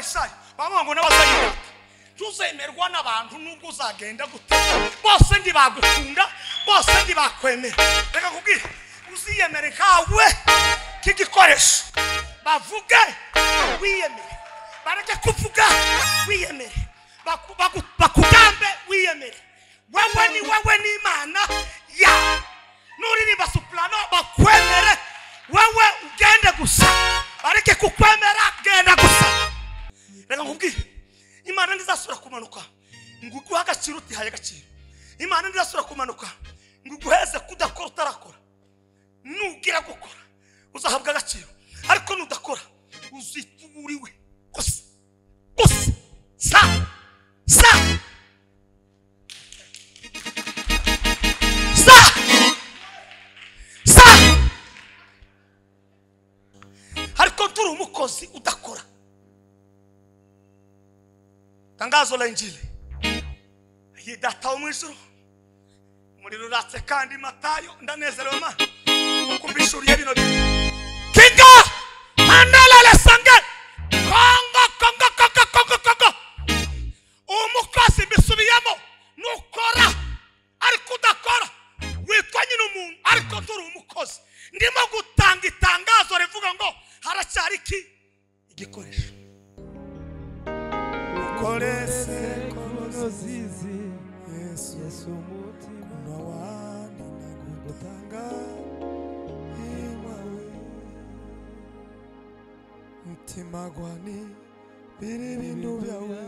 abafarisayo bamwe ngo n'abazayirata tuzemerwa n'abantu nubwo uzagenda gute bose ndibagukunda bose ndibakwemera reka kubwira uziyemere kawe kigikoresho bavuge wiyemere bareke kuvuga wiyemere bakugambe wiyemere wewe ni Imana ya nuririmba soprano bakwemere wewe ugende gusa bareke kukwemera genda gusa reka nkubwire Imana ndizasura kumanuka nguguha agaciro utihaye agaciro Imana ndizasura kumanuka nguguheze kudakora utarakora nugira gukora uzahabwa agaciro ariko nudakora uzituburiwe gusa sa ariko turi umukozi udakora tangazo la injili yidataho mwijuru umuriro uratse kandi Matayo ndanezerewe Mana ukumbishuriye bino kinga mandala le sange kongo umukozi mbisubiyemo nukora ariko udakora witwa nyine umuntu ariko turi umukozi ndimo gutanga itangazo rivuga ngo haracyari iki igikoresho ukorese kolozizi Yesu mutima kuna wandi nagutanga imawe mutima gwani biri bintu byawe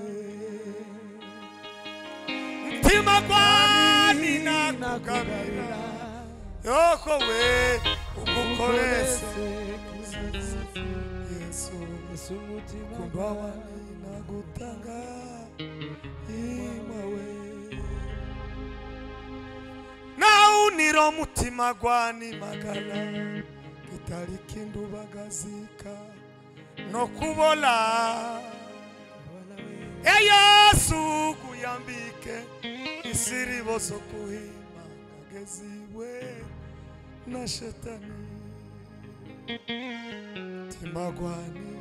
mutima gwani nakugabira yoko we ukukorese Yesu mutima kuna wandi nagutanga imawe nauniro mutima gwani magana kitari kindu bagazika no kubola Yesu kuyambike isiri boso kuhima kageziwe na shetani timagwani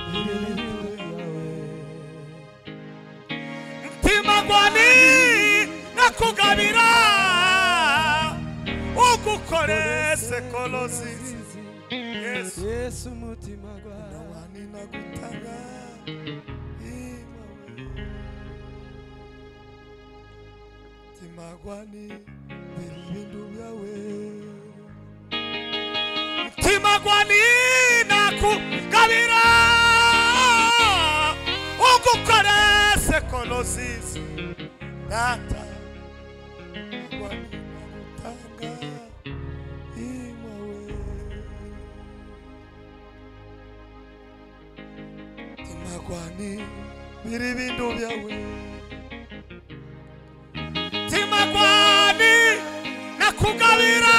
timagwani nakugabira ukukorese kolozizi Yesu mutima gwani nagutanga timagwani bintu byawe timagwani nakugabira ukukorese kolozizi data gwani nagutanga imawe timagwani biri bintu byawe timagwani nakugabira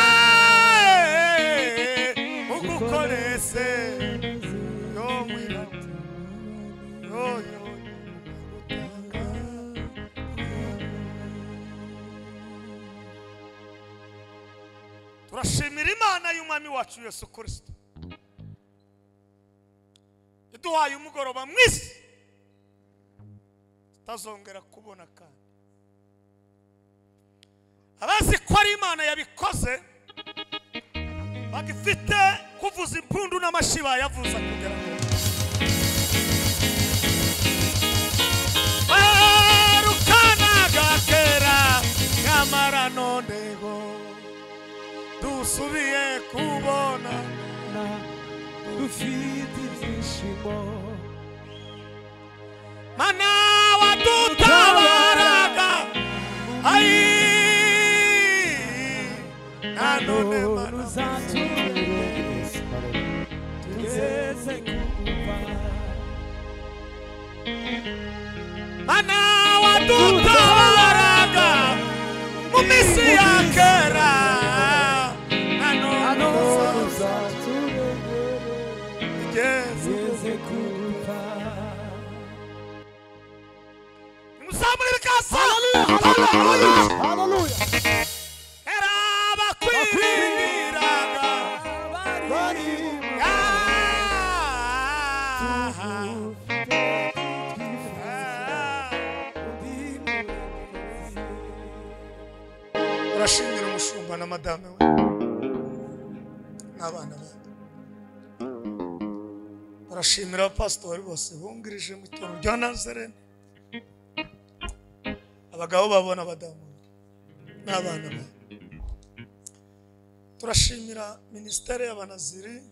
ukukorese yo mwirata yo turashimira Imana y'umwami wacu Yesu Kristo iduhaye umugoroba mwisi tutazongera kubona kandi abazi ko ari Imana yabikoze bagifite kuvuza impundu n'amashiba yavuza kugera ngo barukana gakera nyamara nondego dusubiye kubona dufite ibyishimo Mana wadutabaraga nanone uzatugeze tugeze kumva Mana wadutabaraga mu minsi ya kera nanone uzatugeze kumva musabure bikasa haleluya turashimira umushumba na madame we n'abana be. Turashimira abapasitori bose bungirije mu itorero rya Nazarene, abagabo babona abadamu n'abana be. Turashimira ministere y'abanaziri,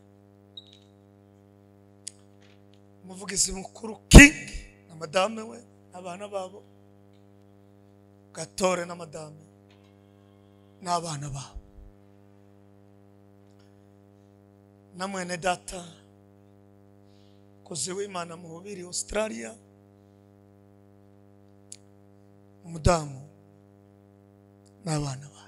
umuvugizi mukuru King na madame we n'abana babo, Gatore na madame n'abana babo, na mwene data kozi w'Imana mu Bubiri Australia, umudamu n'abana bawe.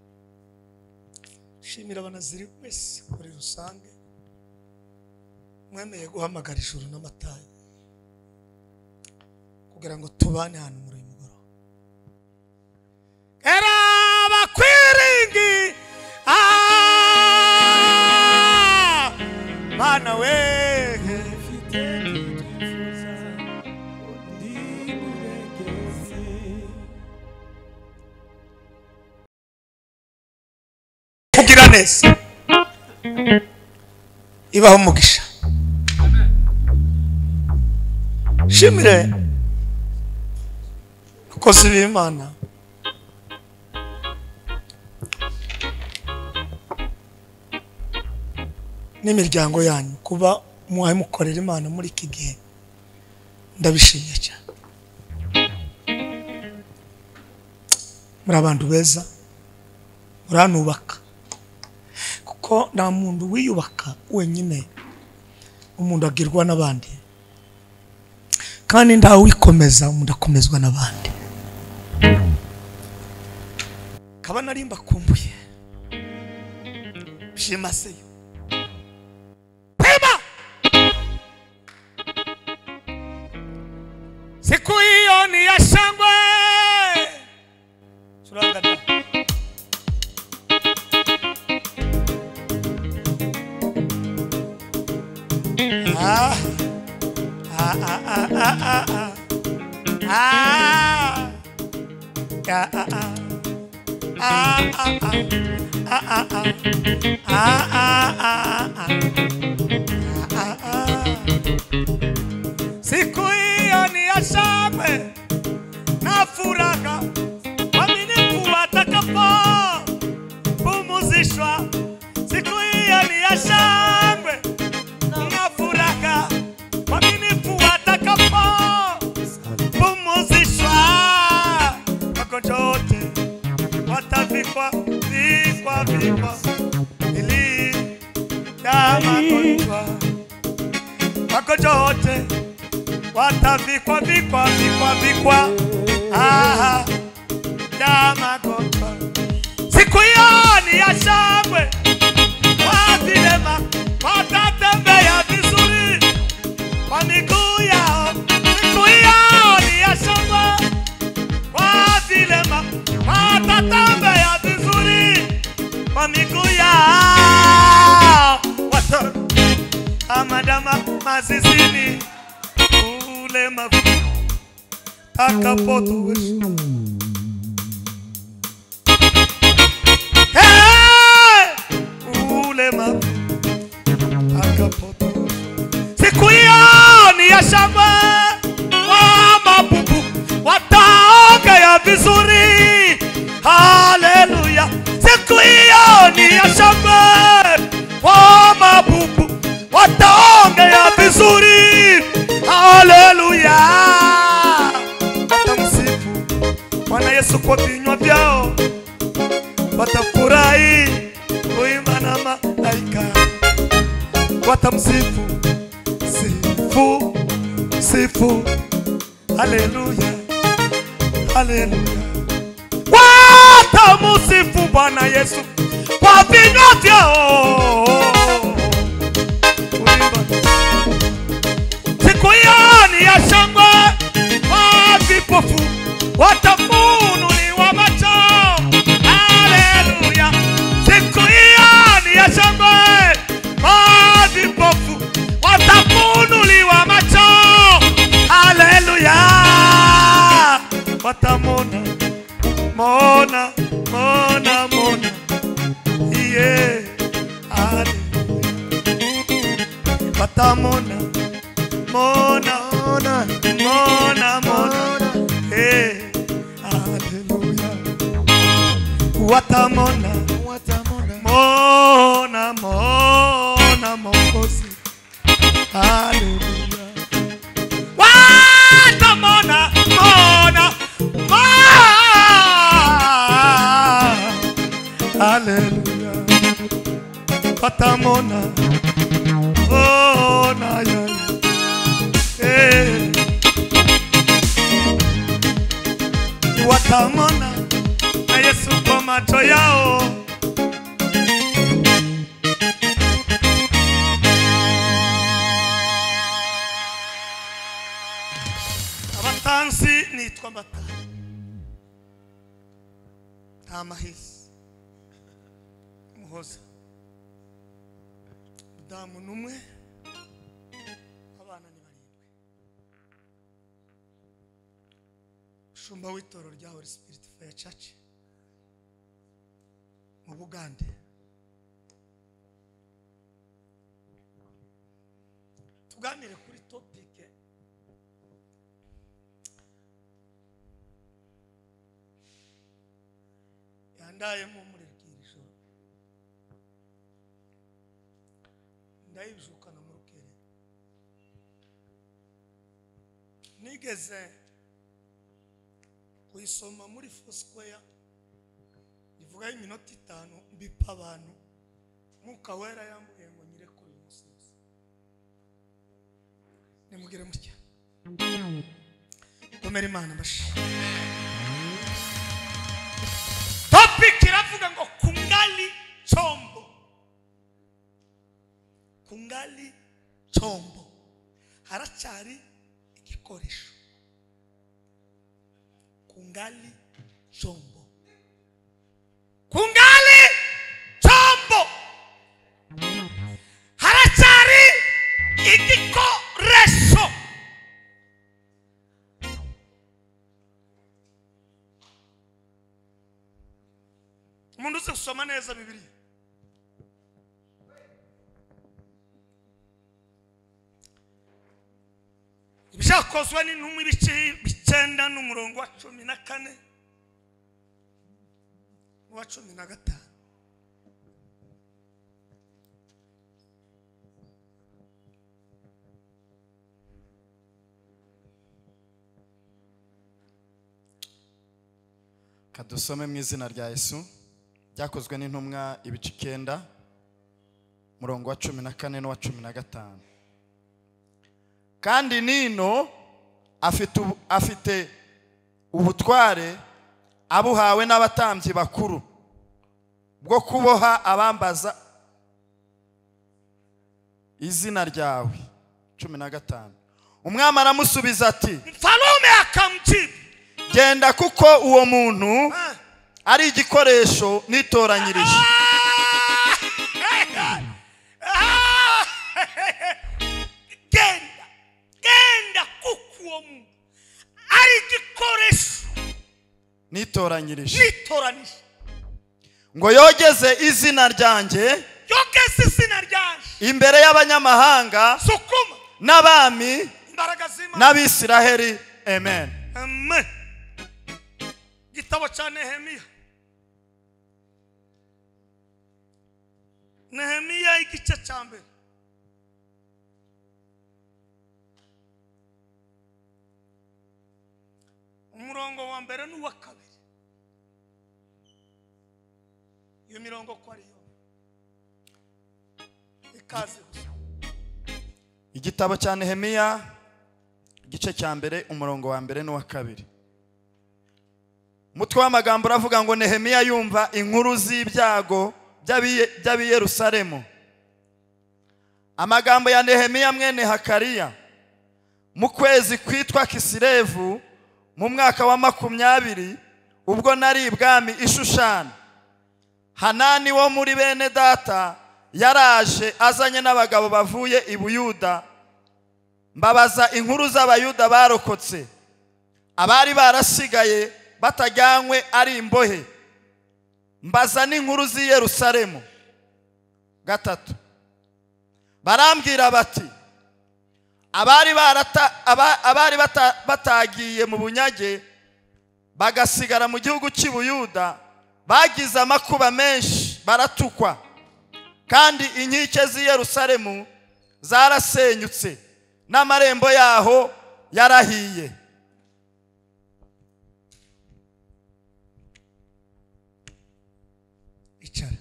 Shimira abanaziri wese muri rusange mwemeye guhamagara ijuru n'amatayi kugira ngo tubane hano muri uyu mugoroba. Era bakwiringi Mana we kugira neza ibaho umugisha. Shimire abakozi b'Imana n'imiryango yanyu kuba muhaye mukorera Imana muri iki gihe, ndabishimiye cyane. Muri abantu beza, muranubaka, kuko nta muntu wiyubaka wenyine, umuntu agirwa n'abandi, kandi nta wikomeza umuntu akomezwa n'abandi. Kaba narimba kumbuye byimazeyo pema siku hiyo ni ya shangwe. Surangana siku hiyo ni ya shangwe na furaha, waaminifu watakapo pumzishwa. Siku hiyo ni ya shangwe na furaha, waaminifu watakapo pumzishwa. Wagonjwa wote watavikwa ili ya magonjwa. Wagonjwa wote watavikwa ya magonjwa. Siku hiyo ni ya shangwe, wavilema watatembea vizuri kwa miguu yao. Siku hiyo ni ya shangwe, wavilema watatembea vizuri kwa miguu yao. Amadama mazizini ulemavu akapotuwesha. Ulemavu akapotuwesha. Siku hiyo ni ya shangwe, wa mabubu wataongea vizuri. Haleluya. Siku hiyo ni ya shangwe, wa mabubu wataongea vizuri. Haleluya. Watamsifu Bwana Yesu kwa vinywa vyao, watafurahi kuimba na malaika. Watamsifu, sifu, haleluya, haleluya. Watamsifu Bwana Yesu kwa vinywa vyao. Siku hiyo ni ya shangwe, vipofu watafunuliwa macho. Haleluya. Siku hiyo ni ya shangwe, vipofu watafunuliwa macho. Haleluya. Watamona mona mona mona hallelujah watamona mona mona mokosi hallelujah watamona mona hallelujah watamona mona ya watamona na Yesu kwa macho yao abatansi nitwa mbata tamahisi muhoza damu numwe abana ni barindwi shumba w'itoro rya Holy Spirit Fire Church mu Bugande tuganire kuri topic yandaye mu murekirisho ndayibjukana mu rukere nigeze kuyisoma muri Foursquare ivuga iminota 5 mbipa abantu muka wera yambuye ngo nyire kuri umusozi nimugire mutya komera Imana bashi topic iravuga ngo kungali chombo haracyari igikoresho kungali chombo haracyari igikoresho umuntu uzi gusoma neza Bibiliya ibyakozwe n'intumwa ibice 9 n'umurongo wa 14 wa 15 kadusome mu izina rya Yesu byakozwe n'intumwa ibice 9 murongo wa 14 no wa 15 kandi nino afite ubutware abuhawe n'abatambyi bakuru bwo kuboha abambaza izina ryawe 15 umwami aramusubiza ati mfalume akamjibu genda kuko uwo muntu ari igikoresho nitoranyirije genda kuko uwo muntu ari igikoresho nitoranyirije ngo yogeze izina ryanjye imbere y'abanyamahanga sukuma n'abami imbaraga z'Imana n'Abisiraheli amen amen gitabo cya Nehemiya igice cya mbere umurongo wa mbere n'uwa kabiri iyo mirongo ko ari yo ikaze igitabo cya Nehemiya igice cya mbere umurongo wa mbere n'uwa kabiri umutwe w'amagambo uravuga ngo Nehemiya yumva inkuru z'ibyago by'abi Yerusalemu. Amagambo ya Nehemiya mwene Hakariya mu kwezi kwitwa Kisilevu mu mwaka wa 20 ubwo nari ibwami Ishushani, Hanani wo muri bene data yaraje azanye n'abagabo bavuye i Buyuda, mbabaza inkuru z'abayuda barokotse, abari barasigaye batajyanywe ari imbohe, mbaza n'inkuru z'i Yerusalemu. 3 barambwira bati, abari batagiye mu bunyage bagasigara mu gihugu cy'Ubuyuda bagize amakuba menshi, baratukwa, kandi inkike z'i Yerusalemu zarasenyutse n'amarembo yaho yarahiye. Icara.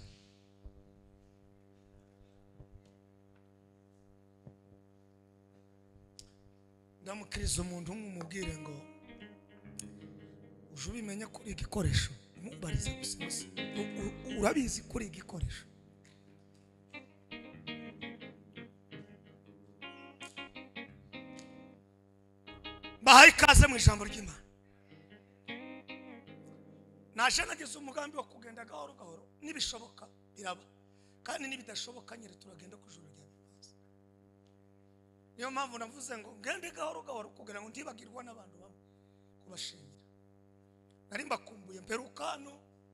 Ndamukiriza umuntu umubwire ngo uje ubimenya kuri igikoresho, umubarize gusa urabizi kuri igikoresho. Bahaye ikaze mu ijambo ry'Imana. Naje nagize umugambi wo kugenda gahoro gahoro, nibishoboka biraba, kandi nibidashoboka nyine turagenda kujuru rya bibaza. Niyo mpamvu navuze ngo ngende gahoro gahoro kugira ngo ndibagirwa n'abantu bamwe kubashimira. Nari mbakumbuye mperukano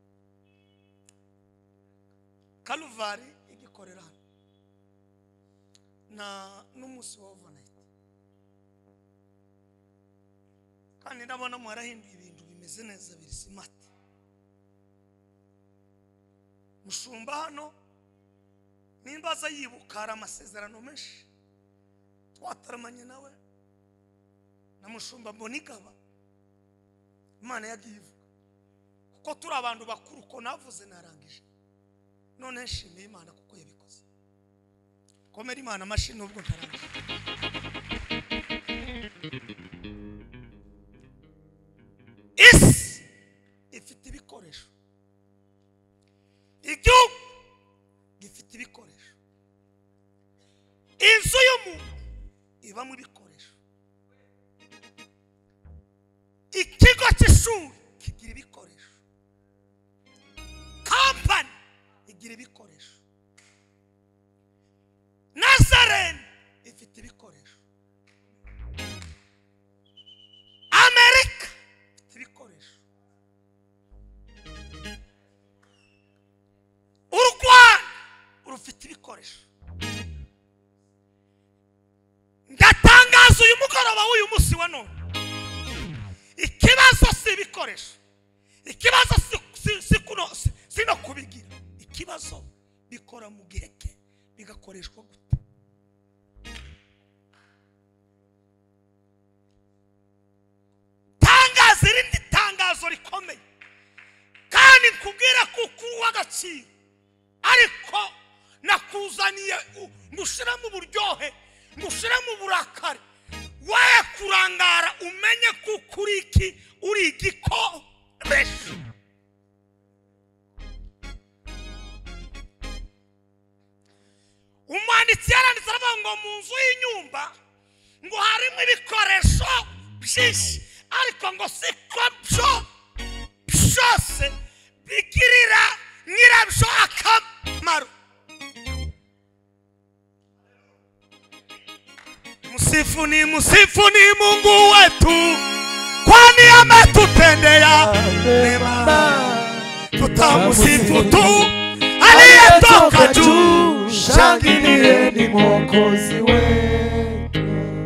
Kalvari igikorera na n'umunsi wa overnight, kandi ndabona mwarahinduye ibintu bimeze neza, biri smart. Mushumba hano nimbaza yibukara amasezerano menshi twataramanye nawe na mushumba Mbonigaba, Imana yagiye ivuga kuko turi abantu bakuru, ko navuze narangije. None nshimiye Imana kuko yabikoze. Komera Imana amashyi nubwo ntarangije. Isi ifite ibikoresho, igihugu gifite ibikoresho, inzu y'umuntu ibamo ibikoresho, ikigo cy'ishuri kigira ibikoresho, kampani igira ibikoresho, Nazarene ifite ibikoresho, Amerika ifite ibikoresho, u Rwanda rufite ibikoresho. Ndatangaza uyu mugoroba w'uyu munsi wa none, ikibazo si ibikoresho, ikibazo si no kubigira, ikibazo bikora mu gihe ke bigakoreshwa gute. Tangaza irindi tangazo rikomeye, kandi nkubwira kuko w'agaciro, ariko nakuzaniye ngushiramo uburyohe, ngushiramo uburakari, waye kurangara umenye kuko uri igikoresho. Umwanditsi yaranditse aravuga ngo mu nzu y'inyumba ngo harimo ibikoresho byinshi, ariko ngo siko byose bigirira nyirabyo akamaro. Musifuni Mungu wetu, kwani ametutendea mema. Tutamusifu tu aliyetoka juu, shangilieni Mwokozi wetu.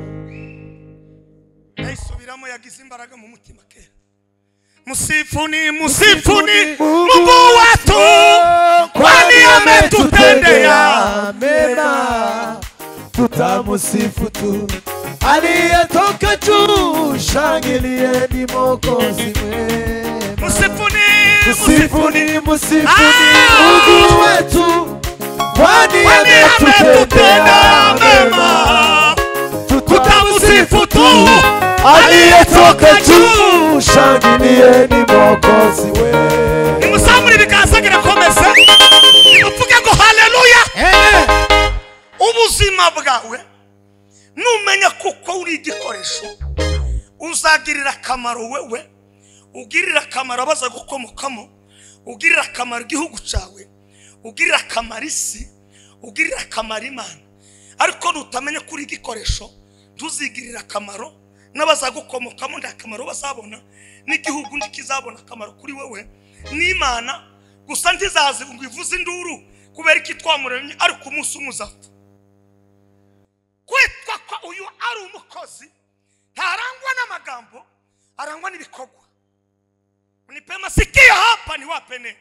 Naisubiramo yagize imbaraga mu mutima kera. Musifuni Mungu wetu, kwani ametutendea mema. Tutamusifu tu aliyetoka juu, shangilieni Mwokozi wetu. Musifuni Mungu wetu, kwani ametutendea mema. Tutamusifu tu aliyetoka juu, shangilieni Mwokozi wetu. Nimusamuri bikasagira komese, nimuvuge ngo haleluya. Ubuzima bwawe numenya kuko uri igikoresho, uzagirira akamaro wewe, ugirira akamaro abaza gukomokamo, ugirira akamaro igihugu cyawe, ugirira akamaro isi, ugirira akamaro Imana. Ariko nutamenya kuri igikoresho, ntuzigirira akamaro n'abaza gukomokamo, nta kamaro bazabona, n'igihugu ntikizabona akamaro kuri wewe n'Imana. Gusa ntizazi ngo ivuze induru kubera iki twamuremye, ariko umunsi umuzapfa. kwitwa ko uyu ari umukozi ntarangwa n'amagambo, arangwa n'ibikorwa. Nipe masikio hapa niwape neno.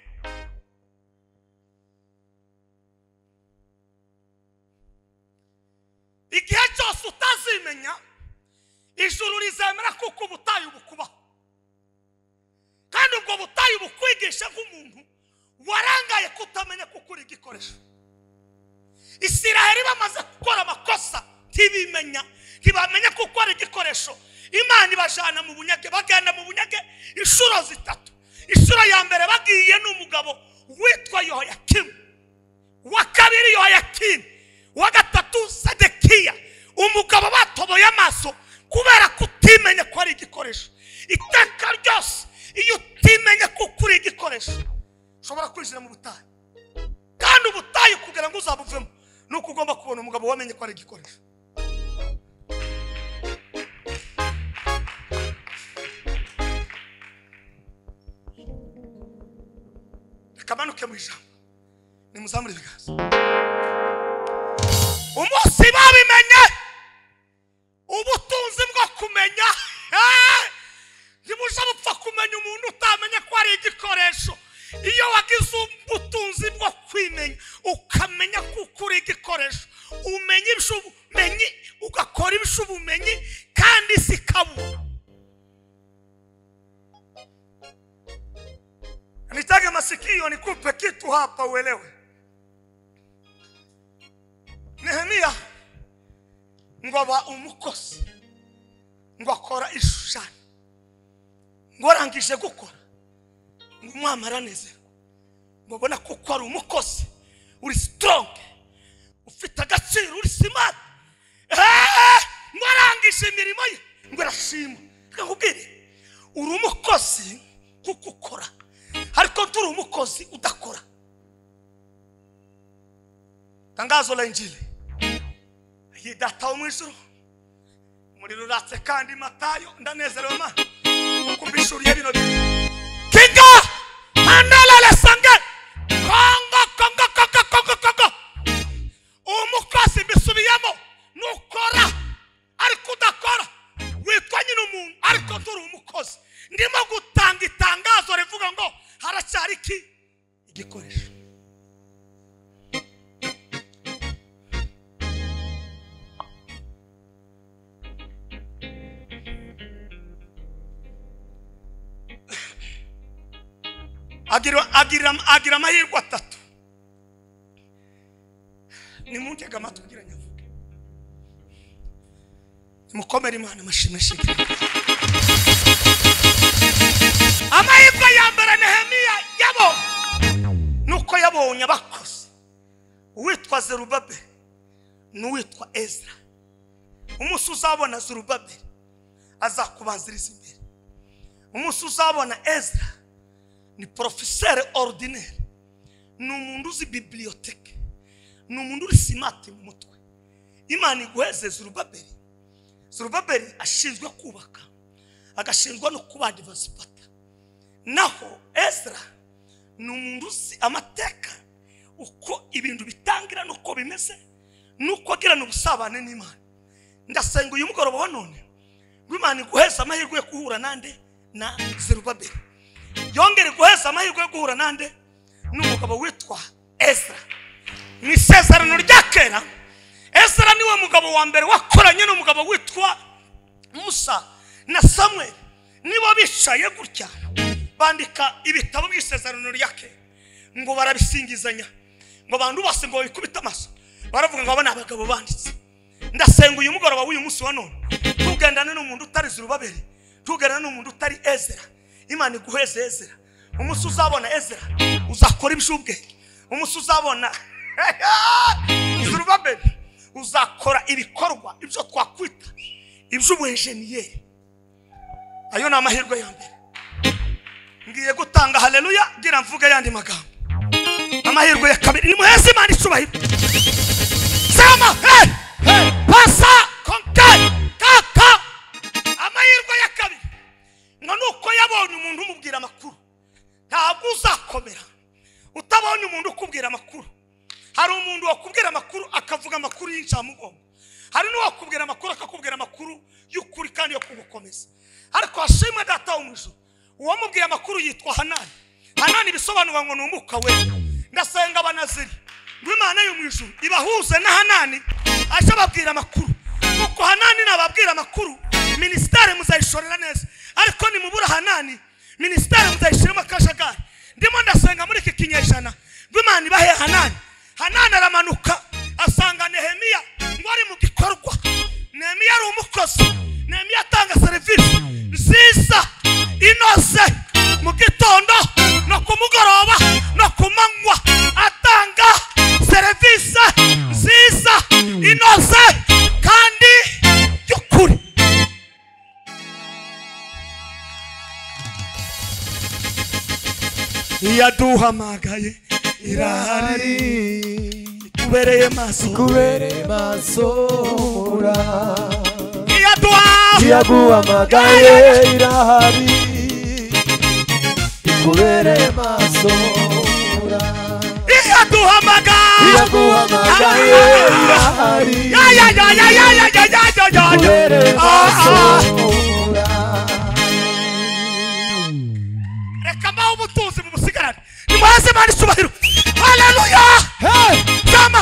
Igihe cyose utazimenya, ijuru rizemera kuko ubutayu bukubaho, kandi ubwo butayu bukwigisha nk'umuntu warangaye kutamenya kuko uri igikoresho. Isiraheli bamaze gukora amakosa ntibimenya, ntibamenya kuko ari igikoresho. Imana ibajana mu bunyage, bagenda mu bunyage inshuro 3. Inshuro ya mbere bagiye n'umugabo witwa Yehoyakimu, wa kabiri Yehoyakimu, wa gatatu Sedekiya. Umugabo batoboye amaso kubera kutimenya ko ari igikoresho. Iteka ryose iyo utimenya kuko uri igikoresho ushobora kwinjira mu butayu, kandi ubutayu kugira ngo uzabuvemo nuko ugomba kubona umugabo wamenye ko ari igikoresho. Kamanuke mu ijambo nimuzamure ibiganza. Umunsi babimenye ubutunzi bwo kumenya, ntibuja bupfa kumenya umuntu utamenya ko ari igikoresho. Iyo wagize ubutunzi bwo kwimenya ukamenya kuko uri igikoresho, umenya ibishubumenyi ugakora ibishubumenyi kandi sikabura. Nitage masikio nikupe kitu hapa uelewe. Nehemia ngoba umukozi ngo akora ishushanya, ngo arangije gukora ngo umwamara neza, ngo bona kuko ari umukozi uri strong, ufite agaciro, uri smart. Ngo arangije imirimo ye ngo arashima. Nkubwire uri umukozi kuko ukora, ariko turi umukozi udakora. Tangazo la Injili yidata umwijuru muri ruratse kandi Matayo ndanezerewe Mana kumbishuriye bino bintu. Kinga andala la sange kongo umukozi bisubiyamo nukora ariko udakora witwa nyine umuntu, ariko turi umukozi. Ndimo gutanga itangazo rivuga ngo haracyari iki igikoresho. Agira amahirwe 3. Nimuntega amatwi kugira nyavuge. Nimukomere Imana amashimwe. Amahirwe ya mbere Nehemia nuko yabonye abakozi uwitwa Zerubabeli n'uwitwa Ezra. Umunsi uzabona Zerubabeli azakubanziriza imbere. Umunsi uzabona Ezra ni professeur ordinaire, ni umuntu uzi bibliothèque, ni umuntu uri smart mu mutwe. Imana iguheze Zerubabeli. Zerubabeli ashinzwe kubaka, agashinzwe no kuba advanced. Naho Ezra ni umuntu uzi amateka, uko ibintu bitangira nuko bimeze, nuko agirana ubusabane n'Imana. Ndasenga uyu mugoroba wa none ngo Imana iguheze amahirwe yo guhura nande na Zerubabeli, yongere guheza amahirwe yo guhura nande n'umugabo witwa Ezra. Mu isezerano rya kera Ezra niwe mugabo wa mbere wakoranye n'umugabo witwa Musa na Samuel. Nibo bicaye gutya bandika ibitabo by'isezerano rya kera, ngo barabisingizanya, ngo bantu bose ngo bikubita amaso baravuga ngo abana abagabo banditse. Ndasenga uyu mugoroba w'uyu munsi wa none tugendane n'umuntu utari Zerubabeli, tugendane n'umuntu utari Ezra. Imana iguheze Ezra. Umunsi uzabona Ezra uzakora ibishubwenge. Umunsi uzabona Zerubabeli uzakora ibikorwa ibyo twakwita iby'ubuenjeniyeri. Ayo ni amahirwe ya mbere. Ngiye gutanga haleluya gira mvuge yandi magambo. Amahirwe ya kabiri ni muheze Imana icubahiro. Sama pasa konkai kaka. Amahirwe ya kabiri nuko yabonye umuntu umubwira amakuru. Ntabwo uzakomera utabonye umuntu ukubwira amakuru. Hari umuntu wakubwira amakuru akavuga amakuru y'incamugongo, hari n'uwo gukomeza ariko ashimwe data w'umujuru uwo mubwiye amakuru yitwa Hanani. Hanani bisobanura ngo n'umuka we. Ndasenga abanaziri ngo Imana yo mu ijuru ibahuze na Hanani aje babwira amakuru kuko Hanani nababwira amakuru ministere muzayishorera neza ariko ni mubura Hanani ministere muzayishiramo akajagari. Ndimo ndasenga muri iki kinyejana ngo Imana ibahe Hanani. Hanani aramanuka asanga Nehemiya ngo ari mu gikorwa. Nehemiya ari umukozi. Nehemiya atanga serivisi nziza inoze mu gitondo no ku mugoroba no ku manywa atanga serivisi nziza inoze kandi y'ukuri. Iyaduhamagaye irahari ikubereye maso mura. Iyaduhamagaye irahari ikubereye maso mura. Iyaduhamagaye irahari ikubereye maso mura. Reka mbaho ubutunzi mu busigarane nimuheze Imana icyubahiro. Haleluya. Zama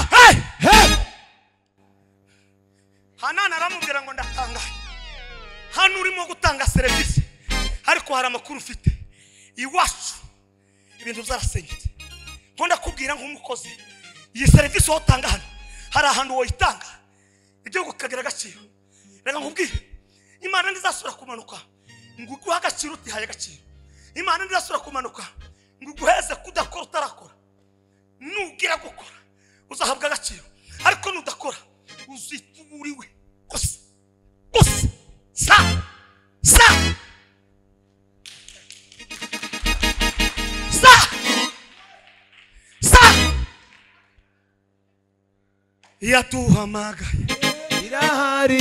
Hanani aramubwira ngo ndatangaye hano urimo gutanga serivisi ariko hari amakuru ufite iwacu ibintu byarasenyutse. Ngo ndakubwira nk'umukozi iyi serivisi wotanga hano hari ahantu woyitanga igihugu kagira agaciro. Reka nkubwire Imana ndizasubira kumanuka ngo uguha agaciro utihaye agaciro. Imana ndizasubira kumanuka ngo uguheze kudakora utarakora. Nugira gukora uzahabwa agaciro ariko nudakora uzituburiwe gusa sa Iyaduhamagaye irahari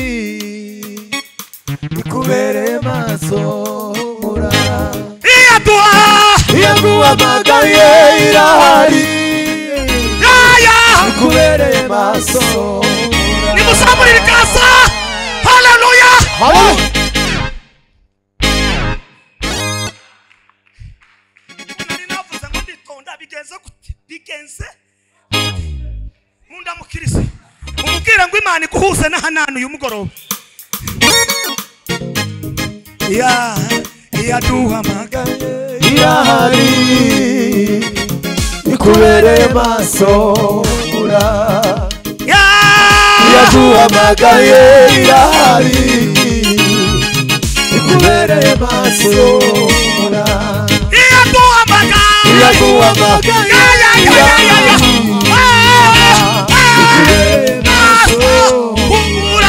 ikubereye maso mura. Iyaduhamagaye irahari ikubereye maso mura. Nimusamurire ikasa. Haleluya. Nari navuze ngo nditonda bigenze gute? Bigenze munda mukirisi umubwira ngo Imana iguhuze na Hanani uyu mugoroba. Iyaduhamagaye irahari ikubereye maso mura. Iyaduhamagaye irahari ikubereye maso mura. Iyaduhamagaye ikubereye maso mura.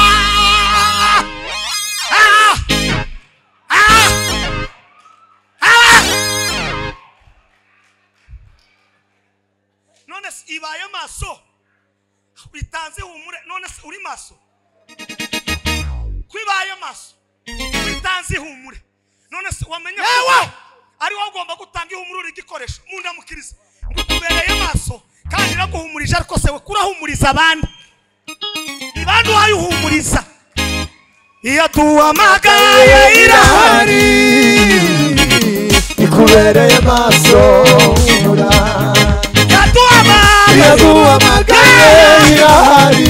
None ibaye maso bitanze humure. None uri maso kwibaye maso bitanze humure. None wamenye ari wowe ugomba gutanga ihumure uri gikoresho munda mukiriza ngo kubereye maso kandi naguhumurije ariko se we kurahumuriza abandi ibandi wayuhumuriza. Iyaduhamagaye irahari ikubereye maso mura. Iyaduhamagaye irahari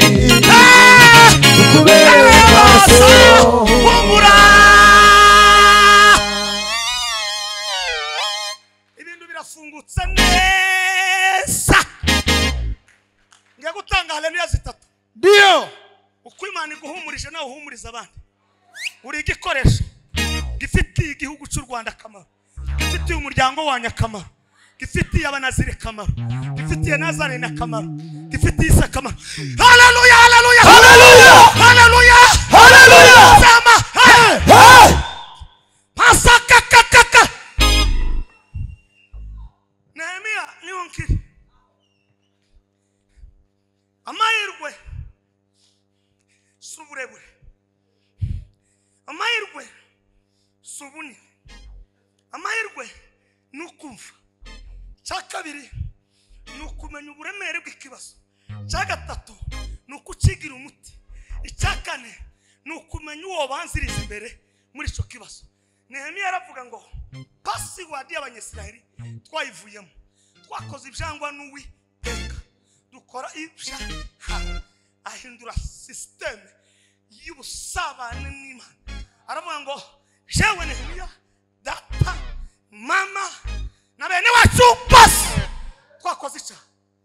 ikubereye maso mura. Ibintu birafungutse neza. Ngiye gutanga haleluya zitatu. Ndio uko Imana iguhumurije nawe uhumuriza abandi. Uri igikoresho gifitiye igihugu cy'u Rwanda akamaro, gifitiye umuryango wanyu akamaro, gifitiye abanazire akamaro, gifitiye Nazarene akamaro, gifitiye Isa akamaro. Haleluya haleluya haleluya haleluya. Sama pasaka kaka Nehemiya niwo nkiri amahirwe suburebure, amahirwe subuni, amahirwe nukumva. Cya kabiri nukumenya uburemere bw'ikibazo. Cya gatatu nukucigira umuti. Icya kane nukumenya kumenya uwo banziriza imbere muri ico kibazo. Nehemiya aravuga ngo pasi wadi abanyisiraheli twayivuyemo twakoze ibyangwa n'Uwiteka dukora ibyaha ahindura system y'ubusabane n'Imana. Aravuga ngo jewe Nehemiya data mama na bene wacu pasi twakoze icyaha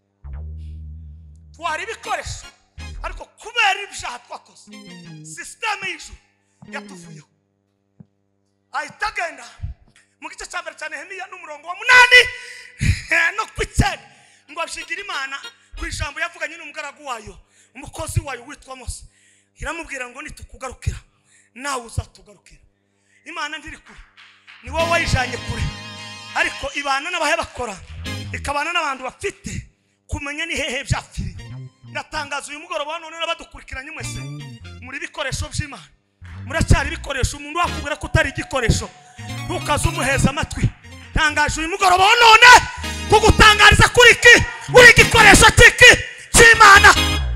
twari bikoresho ariko kubera ibyaha twakoze system y'ijuru yatuvuyeho. Ahitagenda mu gice cya mbere cya Nehemiya n'umurongo wa 8 no kwitsega ngo abishigira Imana ku ijambo yavuganye n'umugaragu wayo umukozi wayo witwa Mose. Iramubwira ngo nitukugarukira nawe uzatugarukira. Imana ndiri kure ni wowe wayijanye kure ariko ibana n'abahe bakora ikabana n'abantu bafite kumenya ni hehe byafiri. Ndatangaza uyu mugoroba none n'abadukurikiranye mwese muri bikoresho by'Imana muracyari bikoresho umuntu wakubwira ko utari igikoresho ntukaze umuheza amatwi. Tangaje uyu mugoroba none kugutangariza kuri iki uri igikoresho cy'Imana.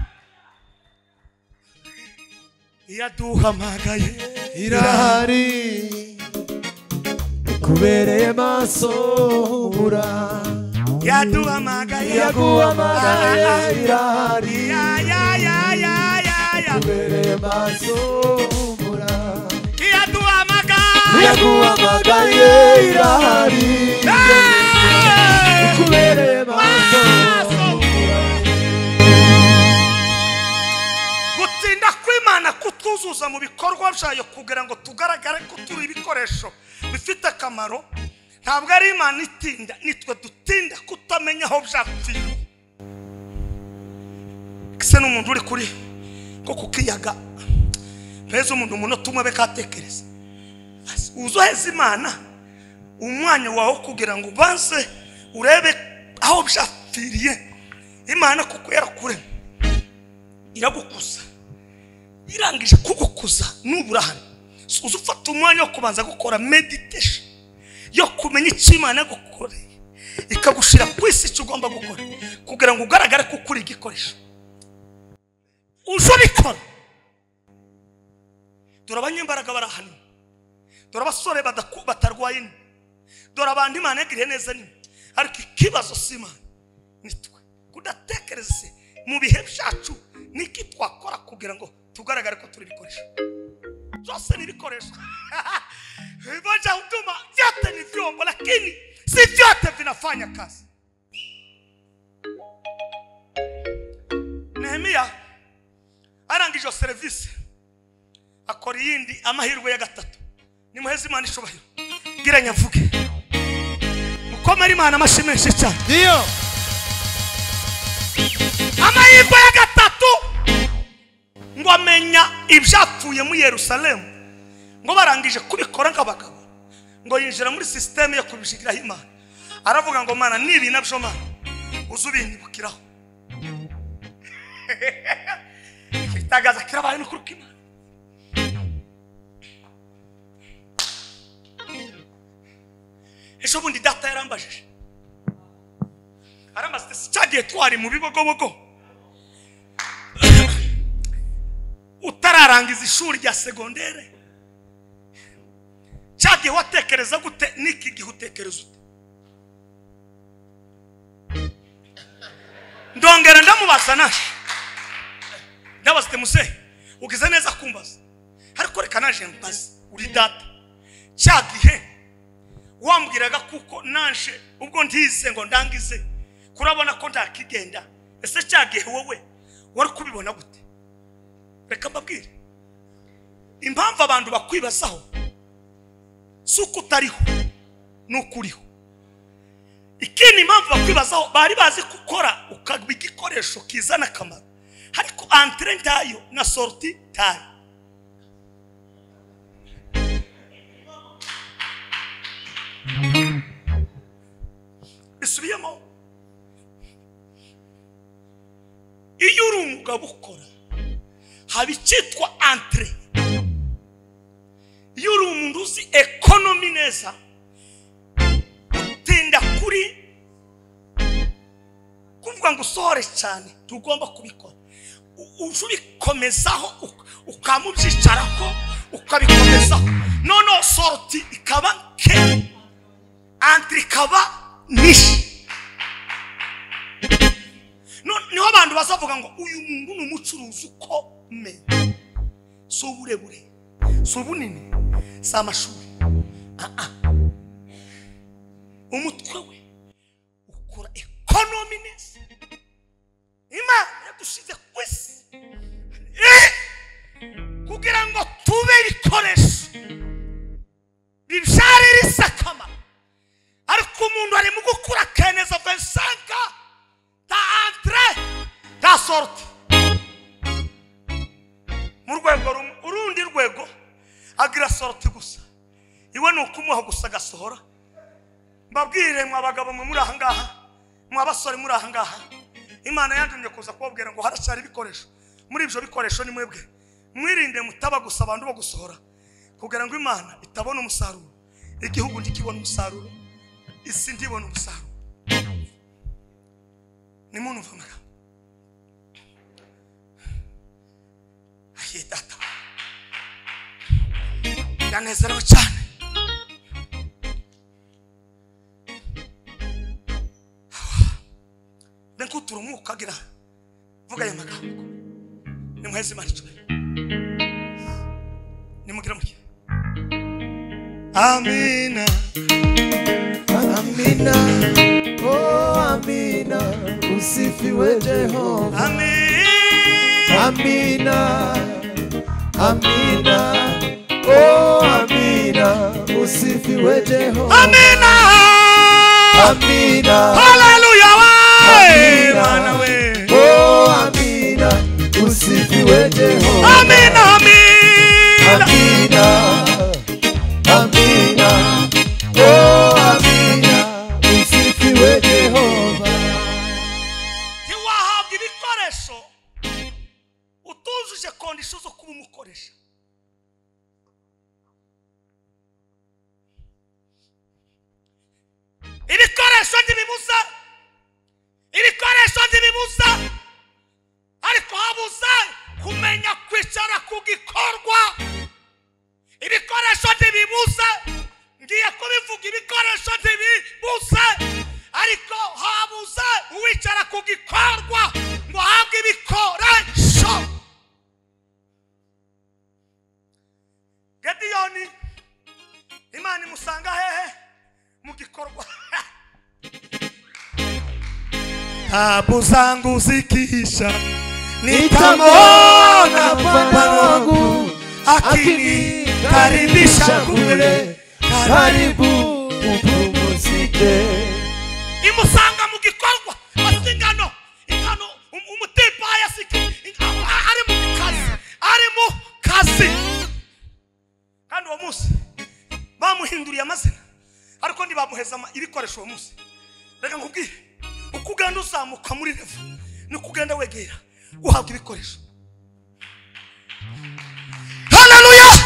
Yaduhamagaye irahari kubereye maso humura yaduhamagaye irahari kubereye maso humura yaduhamagaye irahari kubereye maso humura. Gutinda kw'Imana kutuzuza mu bikorwa byayo kugira ngo tugaragare ko turi ibikoresho bifite akamaro ntabwo ari Imana itinda nitwe dutinda kutamenya aho byapfiriye. Kise n'umuntu uri kuri ko kukiyaga peza umuntu umunota umwe bekatekereza uzoheza Imana umwanya wawe kugira ngo ubanze urebe aho byapfiriye. Imana kuko yarakure iragukuza irangije kugukuza n'uburahane uzufata umwanya wo kubanza gukora meditation yo kumenya icyo Imana yagukoreye ikagushira ku isi icyo ugomba gukora kugira ngo ugaragare ko ukuri igikoresho uzobikora. Dore abanyembaraga barahano dore abasore batarwaye dore abandi Imana yagiriye neza ni ariko ikibazo si Imana nitwe kudatekereza mu bihe byacu niki twakora kugira ngo tugaragare ko turi ibikoresho. Zose ni ibikoresho Moja huduma vyote ni vyombo lakini si vyote vinafanya kazi. Nehemiya arangije service akora yindi amahirwe ya gatatu. Ni muhezi Imana ishobahiro gira nyavuge mukomere Imana amashimishe cyane. Ndio amahirwe ya gatatu ngo amenya ibyapfuye mu Yerusalemu ngo barangije kubikora nk'abagabo ngo yinjira muri system yo kubishikiraho Imana. Aravuga ngo Mana nibi nabyo Mana uzubindibukiraho itagaza kirabaye no kuruka Imana. Ejo bundi data yarambajije arambaze cyagiye twari mu bibogobogo utararangiza ishuri rya segondere cyagiye watekereza gute niki gihe utekereza ute? Ndongera ndamubasana ndabaste muse ugize neza kumbaza ariko reka naje mbaza uri data cyagihe wambwiraga kuko nanje ubwo ntize ngo ndangize kurabona ko ndakigenda ese cyagihe wowe wari kubibona gute? Reka mbabwire impamvu abantu bakwibazaho suko utariho n'ukuriho. Ikindi impamvu bakwibazaho bari bazi gukora ukagwa igikoresho kizana akamaro ariko entrée tayo na sortie tayo. Bisubiyemo iyo uri umugabo ukora habicitwa entrée. Iyo uri umuntu uzi economy neza utinda kuri kuvuga ngo usohore cyane tugomba kubikora. Uje ukabikomezaho ukamubyicarako ukabikomezaho nono sorti ikaba ke antri ikaba nishi niho abantu bazavuga ngo uyu muntu ni umucuruzi ukomeye so burebure so bunini sa mashuri umutwe we ukora economy neza Imana yadushize kwisi kugira ngo tube ibikoresho bibyarira isakama ariko umuntu ari mu gukura keneza 25 ta entre ta sorte mu rwego urundi rwego agira sorte gusa iwe nukumuha gusa gasohora mbabwire mwa bagabo muri ahangaha mwa basore muri ahangaha Imana yandumye kuza kubabwira ngo haracyari ibikoresho muri ibyo bikoresho ni mwebwe mwirinde mutaba gusa abantu bo gusohora kugira ngo Imana itabona umusaruro igihugu ndikibona umusaruro isi ndibona umusaruro ni muntu mvamaga ayedata yanezerewe cyane Benkutura umwuka agira vuga aya magambo ni muheze manicwe ni mugira muke Amina Amina oh Amina usifiwe Jehova Amina Amina oh Amina usifiwe Jehova Amina Amina Hallelujah Amina oh Amina usifiwe Jehova Amina Amina Amina oh Amina usifiwe Jehova Tiwahabwa ibikoresho utujuje kondisho zo kuba umukoresha ibikoresho ntibibuza ariko habuza kumenya kwicara ku gikorwa ibikoresho ntibibuza ngiye kubivuga ibikoresho ntibibuza ariko habuza uwicara ku gikorwa ngo ahabwe ibikoresho Gediyoni Imana imusanga hehe mu gikorwa Tabu zangu zikisha nitamwona Bwana wangu akinikaribisha kule karibu upumzike imusanga mu gikorwa asingano umutipa yasiki ari mu kazi kandi uwo munsi bamuhinduriye amazina ariko ntibamuheza ibikoresho uwo munsi reka nkubwire ukugenda uzamuka muri revu ni ukugenda wegera uhabwa ibikoresho Hallelujah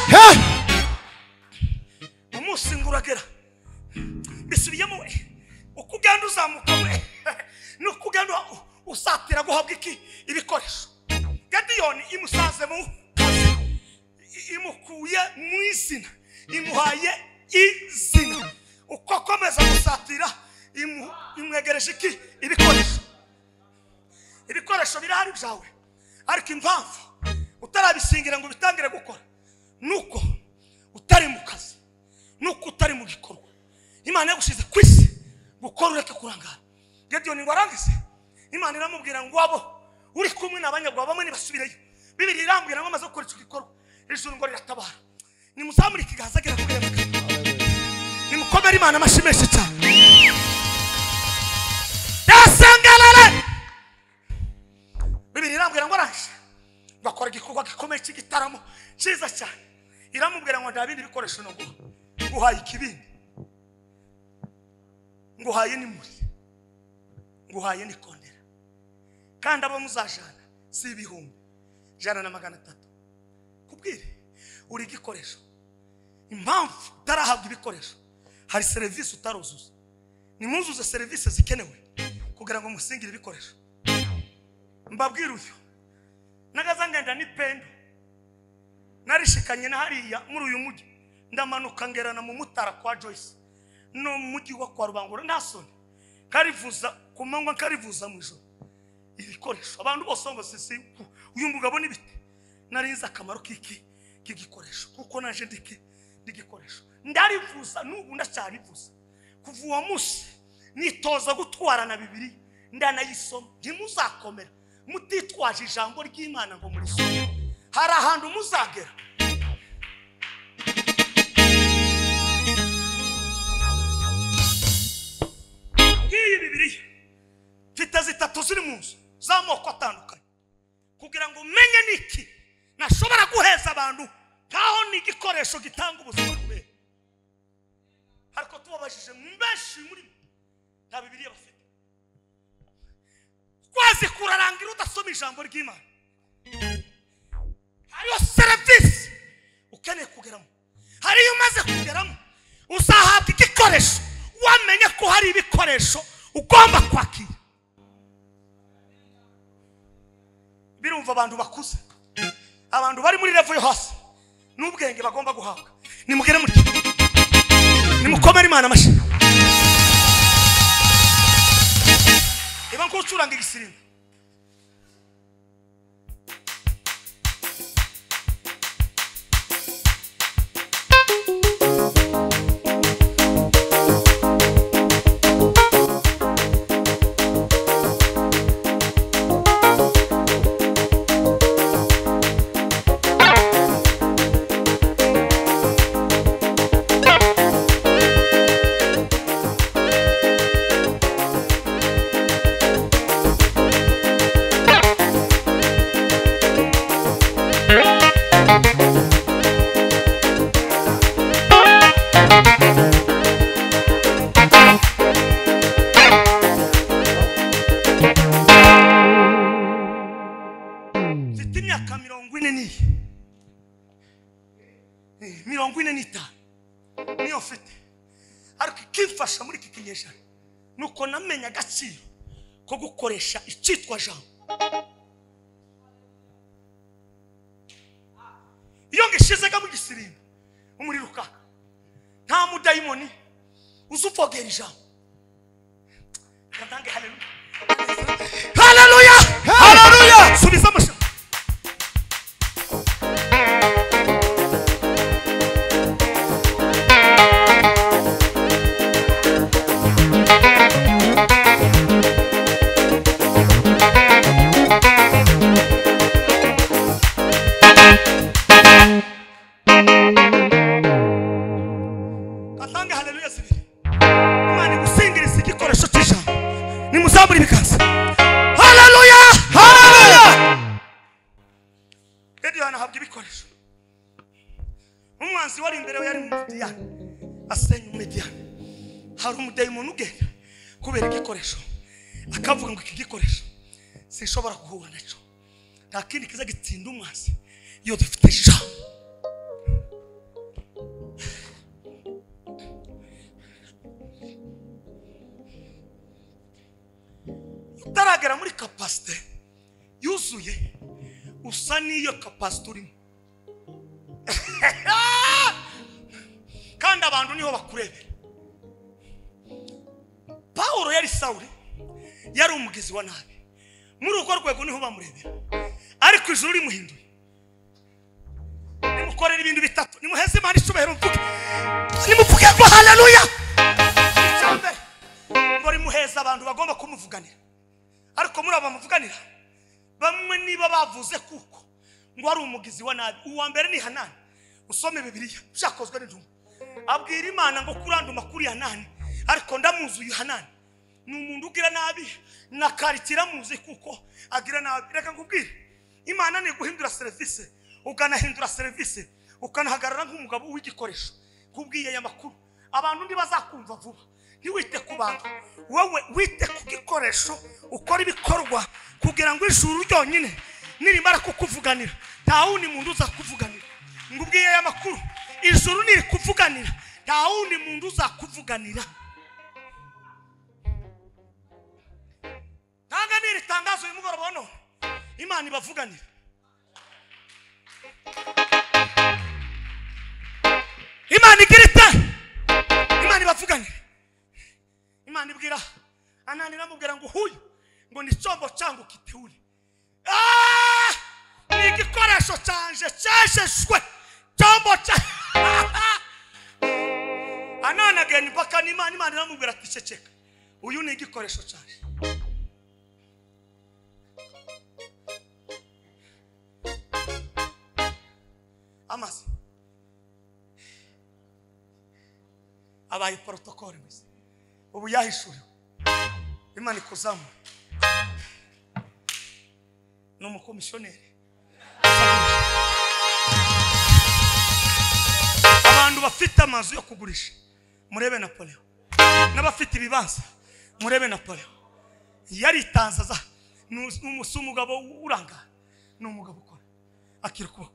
umunsi nguragera bisubiyemo we ukugenda uzamuka we ni ukugenda usatira guhabwa ibikoresho Gediyoni imusanze mu kazi imukuye mu izina imuhaye izina uko komeza gusatira imwegereje ibikoresho birahari byawe ariko impamvu utarabisingira ngo bitangire gukora nuko utari mu kazi nuko utari mu gikorwa Imana yagushize kwisi gukora ureke kurangara Gediyoni ngo arangize Imana iramubwira ngo abo uri kumwe n'abanyabwa bamwe nibasubireyo Bibiliya irambwira ngo amaze gukora icyo gikorwa ijuru ngo riratabara nimuzamure ikiganza gera kuri Yesu nimukomere Imana amashimeshe cyane yasangalale Bibiliya irambwira ngo arangije bakora igikorwa gikomeye cy'igitaramo cyiza cyane iramubwira ngo nta bindi bikoresho no guhaye ikibindi nguhaye n'imuri nguhaye n'ikondera kandi abo muzajana si ibihumbi 100 kubwire uri igikoresho impamvu utarahabwa ibikoresho hari serivisi utaruzuza nimuzuze serivisi zikenewe kugira ngo musingire ibikoresho mbabwire uyu nagaza ngenda ni pendo narishikanye na hariya muri uyu mujyi ndamanuka ngerana mu Mutara kwa Joyce no mujyi wa kwa Rubangura nasoni karivuza kumangwa karivuza mu ijoro ibikoresho abantu bose ngo sisi uyu mugabo nibite narinza akamaro k'igikoresho kuko naje ndigikoresho ndarivuza n'ubu ndacyarivuza kuva uwo munsi nitoza gutwarana Bibiliya ndanayisoma ntimuzakomera mutitwaje ijambo ry'Imana ngo murisome hari ahantu muzagera. Ngiyi Bibiliya mfite zitatu ziri mu nzu z'amoko atandukanye kugira ngo umenye niki nashobora guheza abantu nkaho ni igikoresho gitanga ubuzima kubera. Ariko tubabajije benshi muri nta Bibiliya bafite. Kwazi kurarangira udasoma ijambo ry'Imana. Hariyo serivisi ukeneye kugeramo. Hariyo umaze kugeramo uzahabwa igikoresho wamenye ko hari ibikoresho ugomba kwakira. Birumva abantu bakuze, abantu bari muri level yo hasi n'ubwenge bagomba guhabwa. Nimugere muri nimukomere Imana amashi. Iba nkucuranga igisirimba. Niyo fite ariko ikimfasha muri iki kinyejana nuko namenya agaciro ko gukoresha icitwa jambo. Iyo ngishizega mu gisirimba umuriro ukaka nta mudayimoni uzuvogera ijambo. Kandange haleluya haleluya haleluya subiza amasha. Umwanzi wari imbere yari mu Midiyani asenya Midiyani. Hari umudayimoni ugenda kubera igikoresho akavuga ngo iki gikoresho sinshobora guhura naco, nta kindi kiza gitsinda umwanzi iyo dufite ijambo. Utaragera muri capacity yuzuye usa niyo capacity urimo. Kandi abantu niho bakurebera. Paulo yari Sauli yari umugizi wa nabi, muri uko rwego niho bamurebera. Ariko ijuru rimuhinduye. Nimukorera ibintu bitatu, nimuheze Imana icubahiro mvuge. Nimuvuge ngo haleluya. Icyambere ngo rimuheza abantu bagomba kumuvuganira. Ariko muri abo bamuvuganira bamwe niba bavuze kuko ngo ari umugizi wa nabi. Uwa mbere ni Hanani. Usome Bibiliya byakozwe n'intumwa. Abwira Imana ngo kuranduma kuri Hanani, ariko ndamuzuye Hanani ni umuntu ugira nabi nakarikira muzi kuko agira nabi. Reka ngubwire Imana ni guhindura service, ukanahindura service ukanahagarara nk'umugabo w'igikoresho. Kubwiye ya makuru abantu ndi bazakumva vuba. Ntiwite ku bantu, wowe wite ku gikoresho ukora ibikorwa kugira ngo ijuru ryonyine nirimara kukuvuganira nta wundi muntu uza kuvuganira. Ngubwiye ya makuru ijuru niri kuvuganira nta wundi muntu uza kuvuganira. Nanga niri tangazo y'umugoroba none Imana ibavuganira. Imana igira ite? Imana ibavuganye. Imana ibwira Anani namubwira ngo huyu ngo ni chombo changu kiteule. Ni igikoresho canje cyesheshwe. Chombo cha Anani again mpaka Imana namubwira ati ceceka. Uyu ni igikoresho canje. Amazi abaye protocol mwiza ubu yahishuriwe Imana ikuzamu n'umukomisiyoneri abantu bafite amazu yo kugurisha murebe Napoleon n'abafite ibibanza murebe Napoleon yaritanzaza n'umusumugabo uranga n'umugabo ukora akira kuboko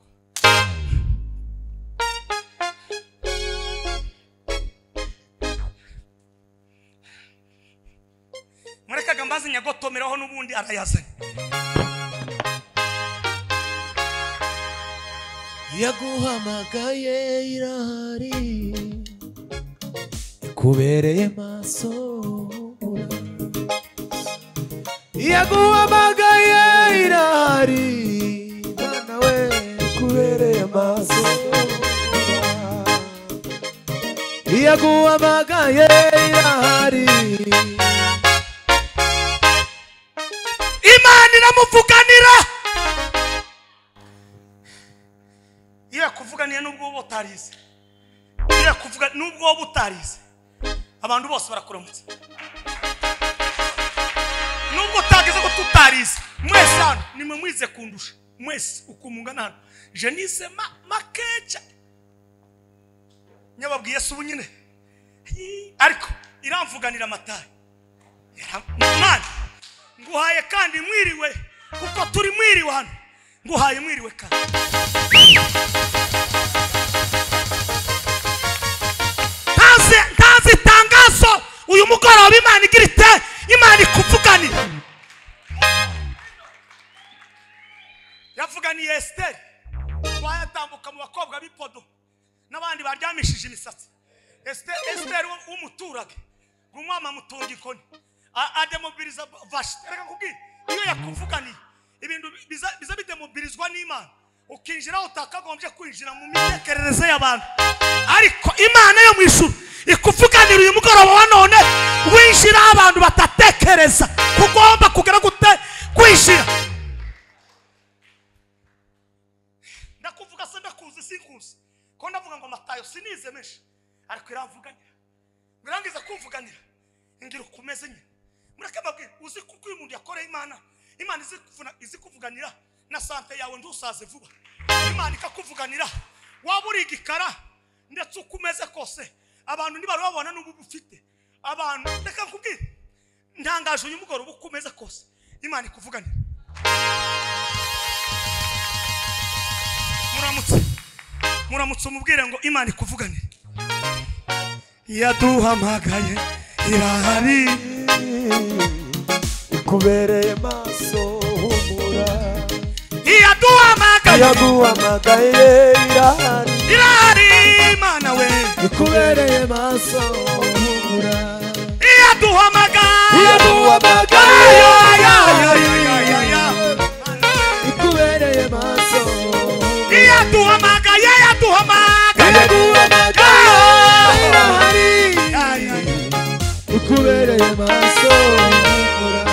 murekaga mbazi nyagotomeraho n'ubundi arayazanye yaguhamagaye irahari ikubereye maso yaguhamagaye irahari bana we ikubereye maso yaguhamagaye irahari Imana iramuvuganira kuvuganiye nubwo botarize kuvuga nubwo butarize abantu bose barakuramutse nubwo tageze ko tutarize mwese hano nimwe mwize kundusha mwese ukumungana hano je nise makecha nyababwiye Yesu bunyine ariko iramvuganira amatayi Imana nguhaye kandi mwiriwe kuko turi mwiriwe hano nguhaye mwiriwe kandi Tazi tangazo uyu mugoroba Imana igira ite Imana ikuvuganira yavuganiye Esther wayatambuka mu bakobwa bipodo n'abandi baryamishije imisatsi Esther w'umuturage umwama mutunga ikoni ademobiliza vashi reka kubwira iyo yakuvuganiye ibintu biza bidemobilizwa n'Imana ukinjira utakagombye kwinjira mu mitekerereze y'abantu ariko Imana yo mwishuru ikuvuganira uyu mugoroba wa none winjira abantu batatekereza kugomba kugera gute kwinjira ndakuvuga se ndakuzi sinkuzi ko ndavuga ngo Matayo sinize mesha ariko iravuganira birangiza kuvuganira ngira ukumeze nyine murakababwira uzi kuko uyu muntu yakoreye Imana izi kuvuganira na sante yawe ndusaze vuba Imana ikakuvuganira waba uri igikara ndetse ukumeze kose abantu niba babona n'ubu ufite abantu reka nkubwire ndangaje uyu mugoroba ukumeze kose Imana ikuvuganira muramutse umubwire ngo Imana ikuvuganira yaduhamagaye irahari ikubereye maso humura yaduhamagaye irahari Imana we ikubereye maso humura yaduhamagaye ikubereye maso yaduhamagaye ikubereye maso humura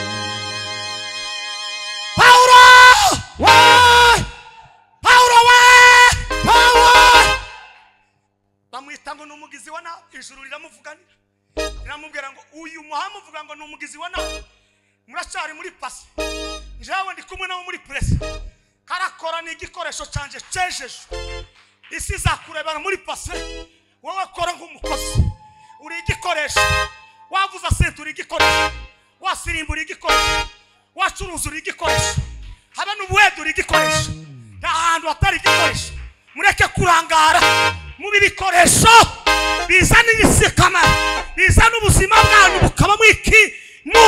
bamwita ngo n'umugizi wa nawe ijuru riramuvuganira riramubwira ngo uyu muhamuvuga ngo n'umugizi wa nawe muracari muri pasi njewe ndi kumwe nawe muri press karakora ni igikoresho canje cejeje isi zakurebana muri pasi wowe kora nk'umukozi uri igikoresho wavuza sente uri igikoresho wasirimbura igikoresho wacuruza uri igikoresho haba n'ubuhedu uri igikoresho nta hantu hatari igikoresho mureke kurangara mubi bikoresho bizana ibisikama bizana ubuzima bwanyu bukaba mwiki mu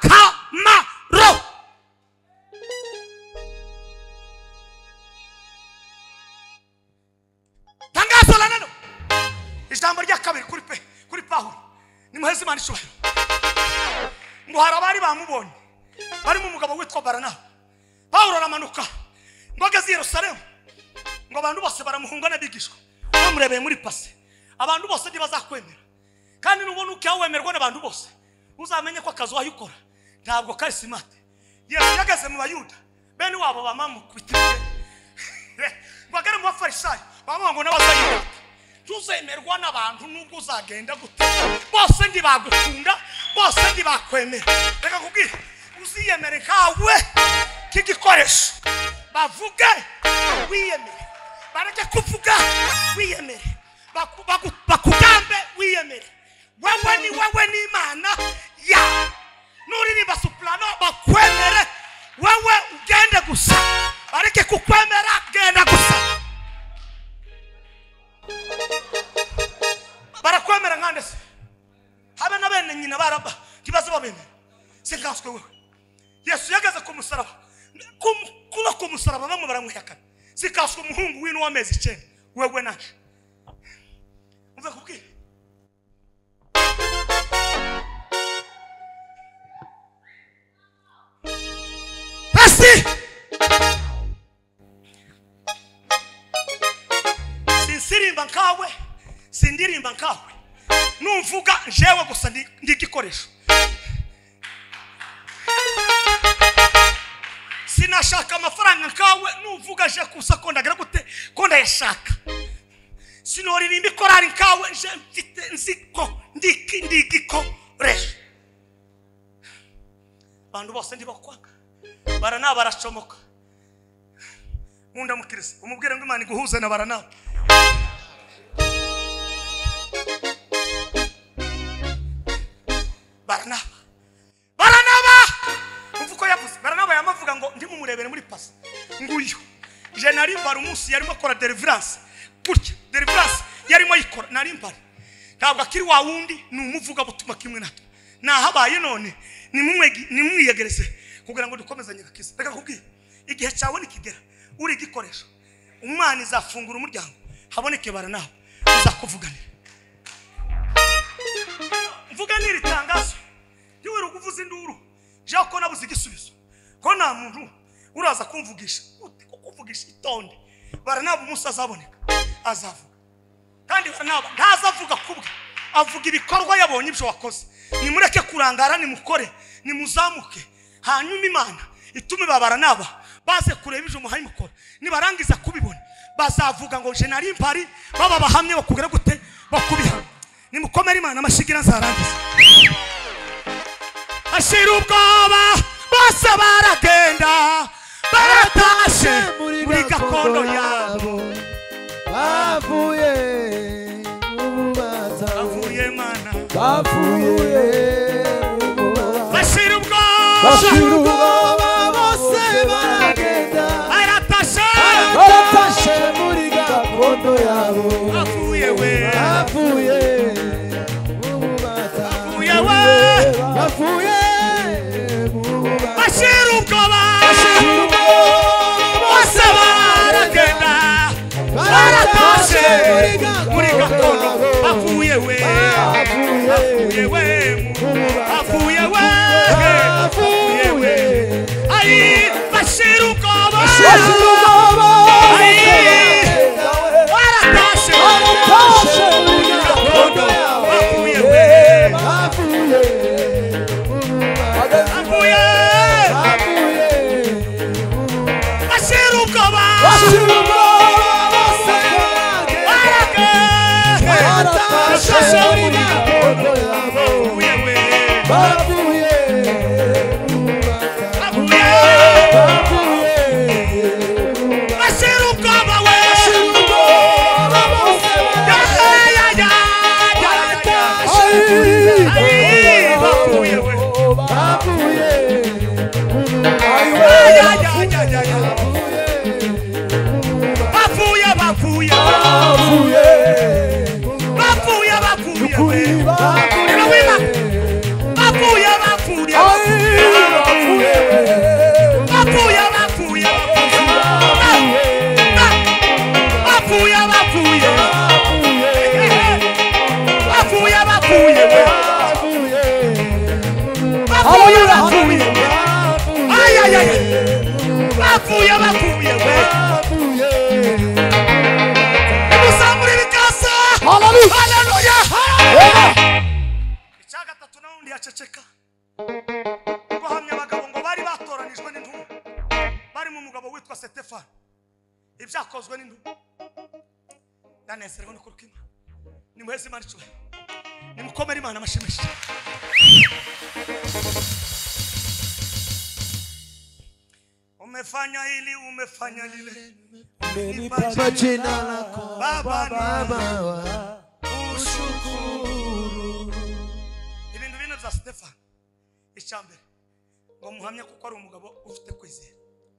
akamaro ijambo rya kabiri kuri Pawulo ni muheze Imana ishobora ngo harabari bamubonye bari mu mugabo witwa Baranaba. Pawulo aramanuka ngo ageze i Yerusalemu ngo abantu bose baramuhunga n'abigishwa bamurebeye muri pase. Abantu bose ntibazakwemera kandi nubona uko wemerwa n'abantu bose uzamenye ko akazi wayukora ntabwo kari simate. Yesu yageze mu Bayuda bene wabo bamamukubitire bagere mu Bafarisayo bamwe ngo n'abazayira tuzemerwa n'abantu nubwo uzagenda gute bose ndibagukunda bose ndibakwemera. Reka kubwira uziyemere kawe kigikoresho bavuge wiyemere bareke kuvuga wiyemere bakugambe wiyemere wewe ni Imana ya nuririmba soprano bakwemere wewe ugende gusa bareke kukwemera genda gusa barakwemera nkande se habe na bene nyina baraba kibazo babemera sikanswe wewe. Yesu yageze ku musaraba kuba ku musaraba bamwe baramwihakana sikanswe umuhungu w'ino w'amezi 9 wewe naje umva kubwira pasi sinsirimba nkawe sindirimba nkawe numvuga jewe gusa ndigikoresho sinashaka amafaranga nkawe numvuga je kusa kondagira gute konda yashaka sinoririmba ikorari nkawe je mfite nziko ndigikoresho. Bantu bose ndibakwanga Baranaba baracomoka munda mukirisi umubwire ngo Imana iguhuze na Baranaba. Baranaba umvuko yavuze Baranaba yamavuga ngo ndi mumurebere muri pasi nguyo je nari mbara umunsi yarimo akora deliverance gutya deliverance yarimo yikora nari mbara ntabwo akiri wa wundi ni umuvuga butuma kimwe nato nahabaye none nimwiyegereze kugira ngo dukomezanye gakiza. Reka kubwira igihe cyawe nikigera uri gikoresho Imana izafungura umuryango haboneke Baranaba uzakuvuganira mvuganira itangazo ndiwe rukuvuza induru jako nabuze igisubizo ko nta muntu uraza kumvugisha kukuvugisha itonde. Baranaba umunsi azaboneka azavuga kandi Baranaba ntazavuga kubwe avuga ibikorwa yabonye ibyo wakoze. Nimureke kurangara nimukore nimuzamuke hanyuma Imana itume Baranaba baze kureba ibyo muhaye mukora nibarangiza kubibona bazavuga ngo je nari mpari baba bahamye bakugera gute bakubiha. Nimukomere Imana amashigira nzarangiza ashira ubwoba bose baragenda baratashe muri gakondo yabo bavuye ububata bavuye Mana bavuye ashira ubwoba bose baragenda baratashe muri gakondo yabo bavuye we bavuye ububata bavuye ashira ubwoba bose baragenda baratashe muri gakondo bavuye we bavuye we bavuye we ayi bashira ubwoba baratashe muri gakondo bavuye we bashira ubwoba baratashe muri gakondo bavuye we bavuye bashira ubwoba we bavuye we ndanezerewe no kurukima nimuheze Imana icyubahiro nimukomere Imana amashimeshi umefanya hili umefanya lile Umenipa jina lako Baba Baba ushukuru. ibintu bine bya Stefano icyambere ngo muhamya kuko ari umugabo ufite kwizera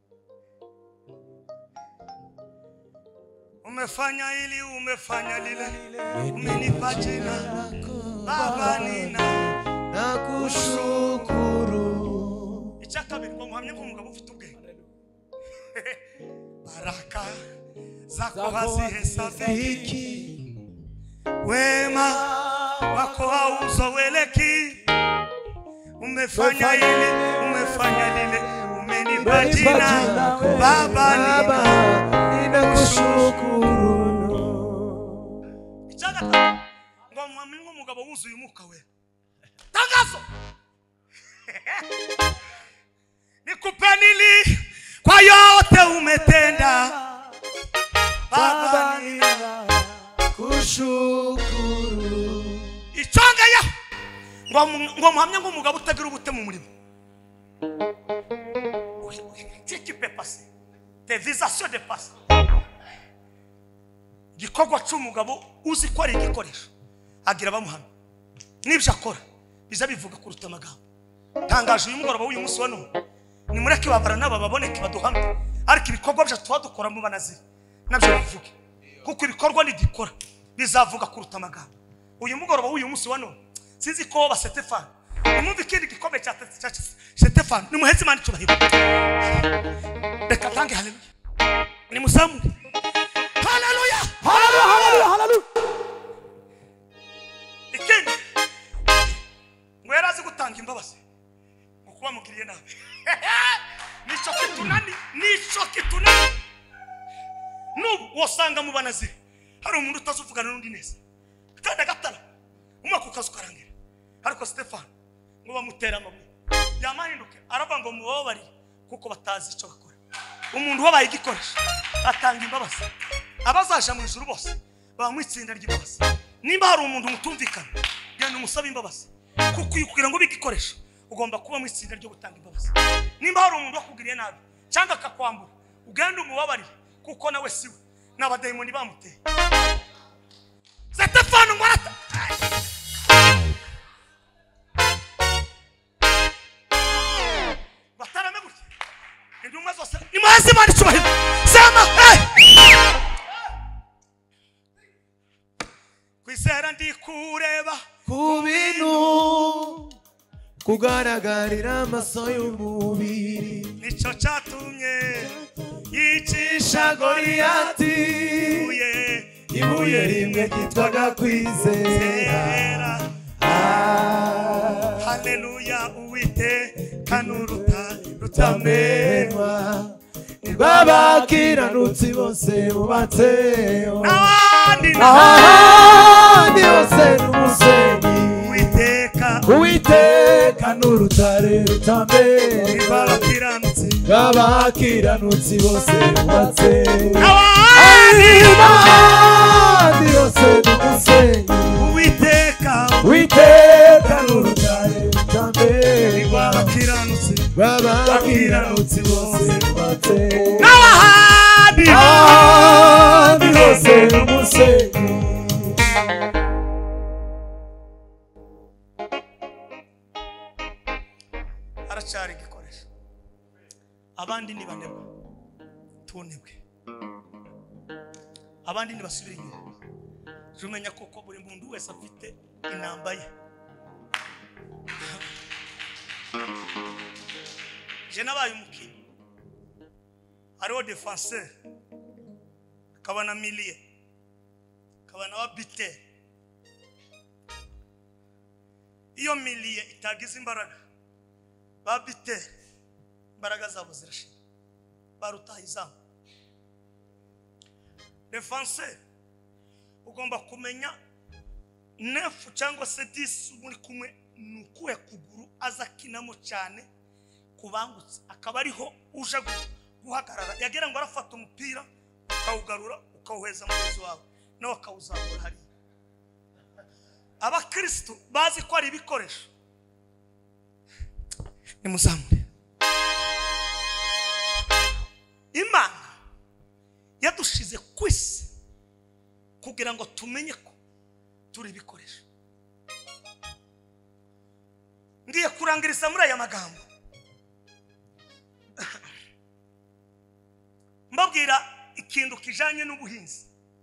umefanya hili umefanya lile umenipa jina Baba nina nakushukuru. icyakabiri ngo muhamya ko umugabo ufite ubwenge baraka zako hazihesabiki wema wako hauzoweleki umefanya hili umefanya lile umenipa jina Baba ninakushukuru. icyakabiri ngo muhamya ko umugabo wuzuye umwuka we tangazo nikupe nili kwa yote umetenda Baba ninakushukuru. icyongeye ngo muhamya ngo umugabo utagira ubute mu murimo qui peut passer des visations de passe gikorwa cy'umugabo uzi ko ari igikoresho agira bamuhamya n'ibyo akora biza bivuga kuruta amagambo tangaje uyu mugoroba w'uyu munsi wa none nimureke babara naba baboneke baduhamye ariko ibikorwa byacu twadukora mu banaziri nabyo bivuge kuko ibikorwa nidikora bizavuga kuruta amagambo uyu mugoroba w'uyu munsi wa none sinzi ko ba Stefano umumva ikindi gikombe cya Stefano nimuheze Imana icyubahiro reka tange haleluya nimusamure haleluya Hallelujah. ikindi ngo yarazi gutanga imbabazi ngo kuba mugiriye nabi nico kitunani nubu wasanga mu banaziri hari umuntu utazuvugana n'undi neza kandi agatara umwaka ukaza ukarangira ariko Stefano ngo bamutera amabuye yamahinduke arava ngo mubabari kuko batazi icyo bakora umuntu wabaye igikoresho atanga imbabazi abazaje mu ijuru bose bamwitsinda ry'imbabazi nimba hari umuntu mutumvikana genda umusaba imbabazi kuko kugira ngo bigikoresho ugomba kuba mu itsinda ryo gutanga imbabazi nimba hari umuntu wakugiriye nabi cyangwa akakwambura ugenda umubabari kuko nawe siwe n'abadayimoni bamuteye Stefano ngwarata batarame gutya indumwa zose imaze Imana icyubahiro sema kwizera ndi kureba ku bintu kugaragarira amaso y'umubiri nicyo cyatumye yicisha Goliyati ibuye rimwe ryitwaga kwizera. haleluya uwiteka rutamenwa rw'abakiranutsi bose bubatseho n'abandi bose n'umusenyi uwiteka n'urutare rutamenwa rw'abakiranutsi bose bubatseho n'abandi bose n'umusenyi uwiteka n'urutare rutamenwa rw'abakiranutsi bose bubatseho n'abandi bose n'umusenyi. aracyari igikoresho abandi ni banebwe tunebwe abandi ni basubira inyuma jumenya koko buri muntu wese afite inamba ye je nabaye umukinnyi hariho defenseur akaba na milieu akaba na wabite iyo milieu itagize imbaraga babite imbaraga zabo zirashira barutaha izamu defenseur ugomba kumenya nefu cyangwa se 10 muri kumwe nukuye kuguru azakinamo cyane kubangutse akaba ariho uje guhagarara yagera ngo arafata umupira ukawugarura ukawuheza mugenzi wawe nawe akawuzamura hariya. Abakristo bazi ko ari ibikoresho, nimuzamure. Imana yadushize ku isi kugira ngo tumenye ko turi ibikoresho. Ngiye kurangiriza muri aya magambo mbabwira ikintu kijanye n'ubuhinzi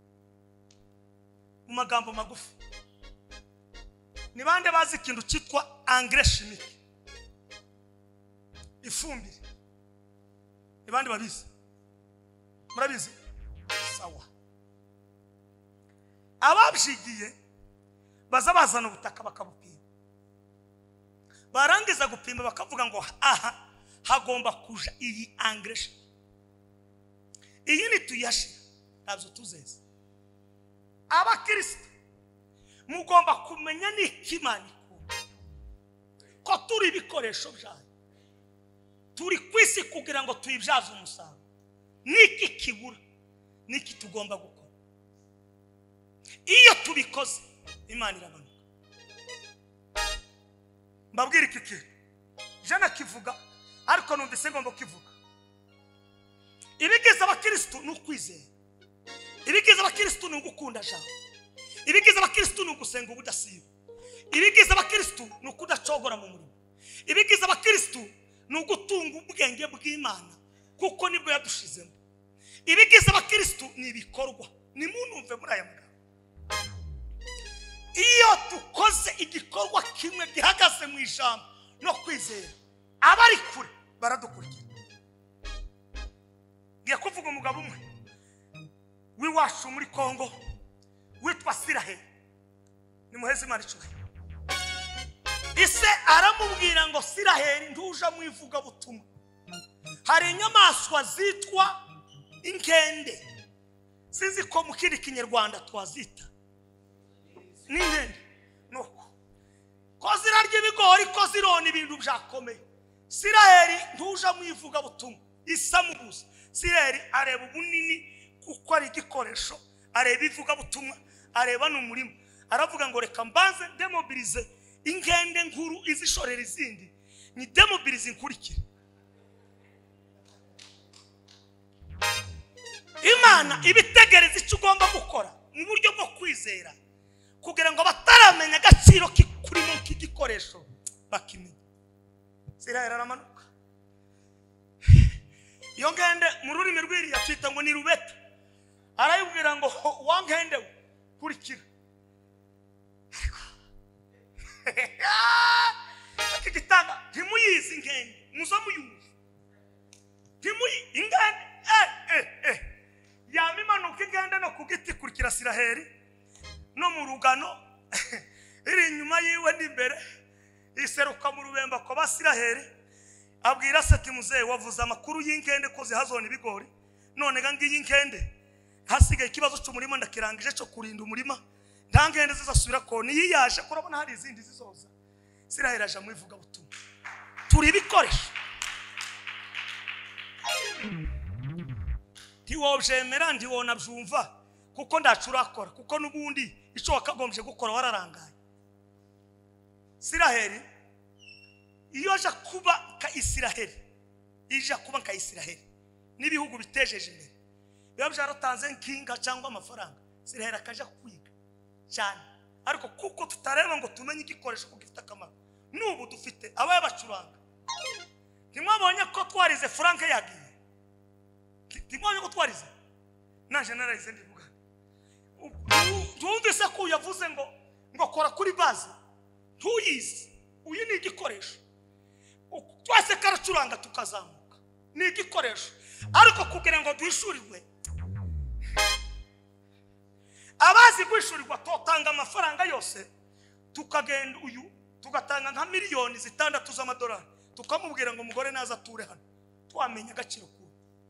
mu magambo magufi. Ni bande bazi ikintu cyitwa engrais chimique, ifumbire? Ni bande babizi? Murabizi? Sawa. Ababyigiye baza bazana ubutaka bakabupima, barangiza gupima bakavuga ngo aha hagomba kuja iyi engrais. Iyi ni tuyashira ntabyo tuzeze. Abakristo mugomba kumenya n'ikimani ko turi ibikoresho byayo, turi kwisi kugira ngo tuyibyaze umusaruro. Niki kibura, niki tugomba gukora. Iyo tubikoze Imana irabanuka. Mbabwira iki kintu jana kivuga ariko numvise ngomba kivuga. Ibigize abakristo ni ukwizera, ibigize abakristo ni ugukunda jambo, ibigize abakristo ni ugusenga ubudasiba, ibigize abakristo ni ukudacogora mu murimo, ibigize abakristo ni ugutunga ubwenge bw'Imana kuko nibwo yadushizemo. Ibigize abakristo ni ibikorwa. Ni munumve muri aya magambo. Iyo dukoze igikorwa kimwe gihagaze mu ijambo no kwizera, abari kure baradukurikira. Ngiye kuvuga umugabo umwe wiwacu muri Kongo witwa Siraheli. Ni muheze Imana icyubahiro. Ise aramubwira ngo Siraheli ntuja mu ivuga butumwa, hari inyamaswa zitwa inkende. Sinzi ko mu kindi kinyarwanda twazita n'inkende. Nuko ko zirarya ibigori, ko zirona ibintu byakomeye. Siraheli ntuja mu ivuga butumwa, isamubuza. Siraheli areba ubunini kuko ari igikoresho, areba ivuga butumwa, areba n'umurimo. Aravuga ngo reka mbanze demobilize inkende nkuru izishorera izindi, ni demobilize inkurikire. Imana ibitegereza icyo ugomba gukora mu buryo bwo kwizera kugira ngo bataramenya agaciro kuri mu kigikoresho bakimenya. Siraheli aramanuka. Iyo ngende mu rurimi rw'iriya twita ngo ni rubeta. Arayibwira ngo wankende kurikira. Akigitanga ntimuyizi inkende, muza muyumva. Ingende yamimanuka ingende no kugiti kurikira Siraheli no mu rugano iri inyuma yiwe n'imbere. Iseruka mu rubemba ko Basiraheli abwira se ati muzehe wavuze amakuru y'inkende ko zihazona ibigori, none ngiyi inkende hasigaye ikibazo cy'umurima ndakirangije cyo kurinda umurima, nta nkende zizasubira ko niyaje kurabona hari izindi zizoza. Siraheli aje mu ivuga butumwa. Turi ibikoresho. Ntiwobyemera ntiwonabyumva kuko ndacurakora, kuko nubundi icyo wakagombye gukora wararangaye. Siraheli iyo aje kuba ka Isiraheli, ije kuba ka Isiraheli n'ibihugu bitejeje imbere biba byaratanze nkinga cyangwa amafaranga, Siraheli akaje kwiga cyane. Ariko kuko tutareba ngo tumenye igikoresho ko gifite akamaro, nubu dufite abaye bacuranga. Ntimwabonye ko twarize Frank yagiye? Ntimwabonye ko twarize na generalize ndivuga. Twumvise ko yavuze ngo kora kuri base tuyizi. Uyu ni igikoresho. Twase karacuranga tukazamuka, ni igikoresho. Ariko kugira ngo duhishurirwe, abazi kwishurirwa totanga amafaranga yose, tukagenda uyu tugatanga nka miliyoni 6 z'amadolari, tukamubwira ngo umugore naza ature hano, twamenya agaciro ku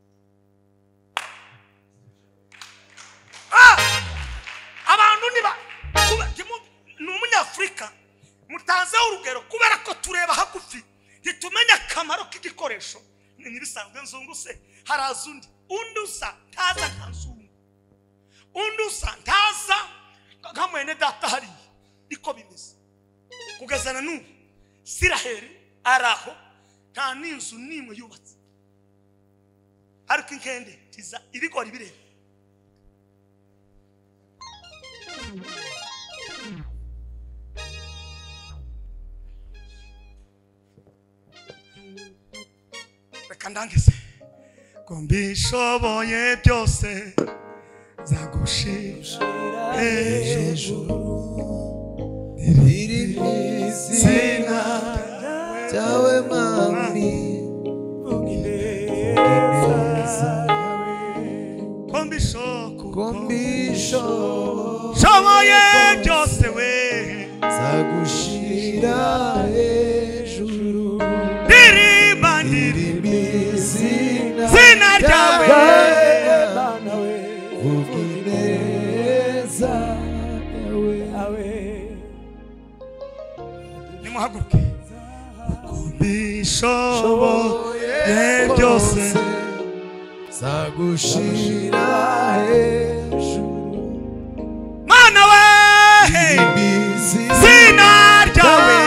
abantu niba ni umunyafrika mutanze urugero kubera ko tureba hagufi ntitumenya akamaro k'igikoresho. Ni bisanzwe nzungu se harazundi undi usa ntaza nkanzungu, undusa ntaza nka mwene data hari niko bimeze kugezana n'ubu Isiraheli araho nta n'inzu n'imwe yubatse ariko inkende tiza ibigori bireba reka ndangize ko mbishoboye byose zagushira hejuru iri izina ryawe mwami ugineza ko mbishoboye byose we zagushira hejuru zina ryawe ugineza nimuhaguruke mbishoboye byose zagushira hejuru mana we zina ryawe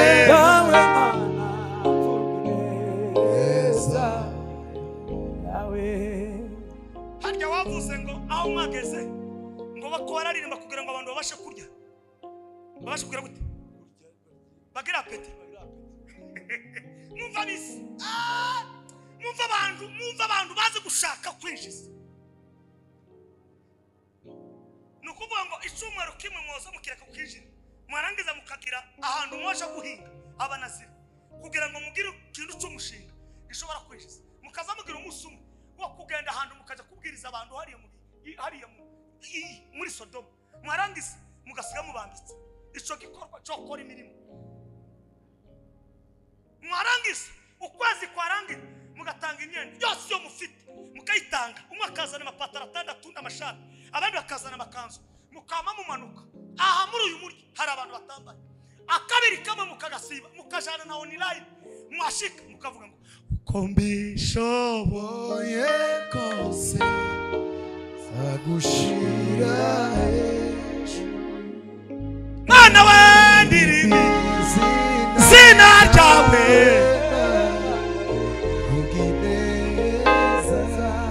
harya wavuze ngo aho mwageze ngo bakoraririmba kugira ngo abantu babashe kurya babashe kugira gute bagira apeti numva bisi numva abantu bazi gushaka kwinjiza nukuvuga ngo icumweru kimwe mwoza mukireka kwinjira mwarangiza mukagira ahantu mwaje guhinga abanazira kugira ngo mugire ikintu cy'umushinga gishobora kwinjiza mukaza mugira umunsi umwe wo kugenda ahantu mukaja kubwiriza abantu hariya muri Sodoma mwarangiza mugasiga mubambitse ico gikorwa cyo gukora imirimo mwarangiza ukwezi kwarangira mugatanga imyenda yose yo mufite mukayitanga umwe akazana amapatara 6 n'amashati abandi bakazana amakanzu mukama mumanuka aha muri uyu muryo hari abantu batambaye akabiri kamwe mukagasiba mukajana na online mwashika mukavuga ngo ko mbishoboye kose zagushira hejuru mana we ndirimi zina ryawe ugineza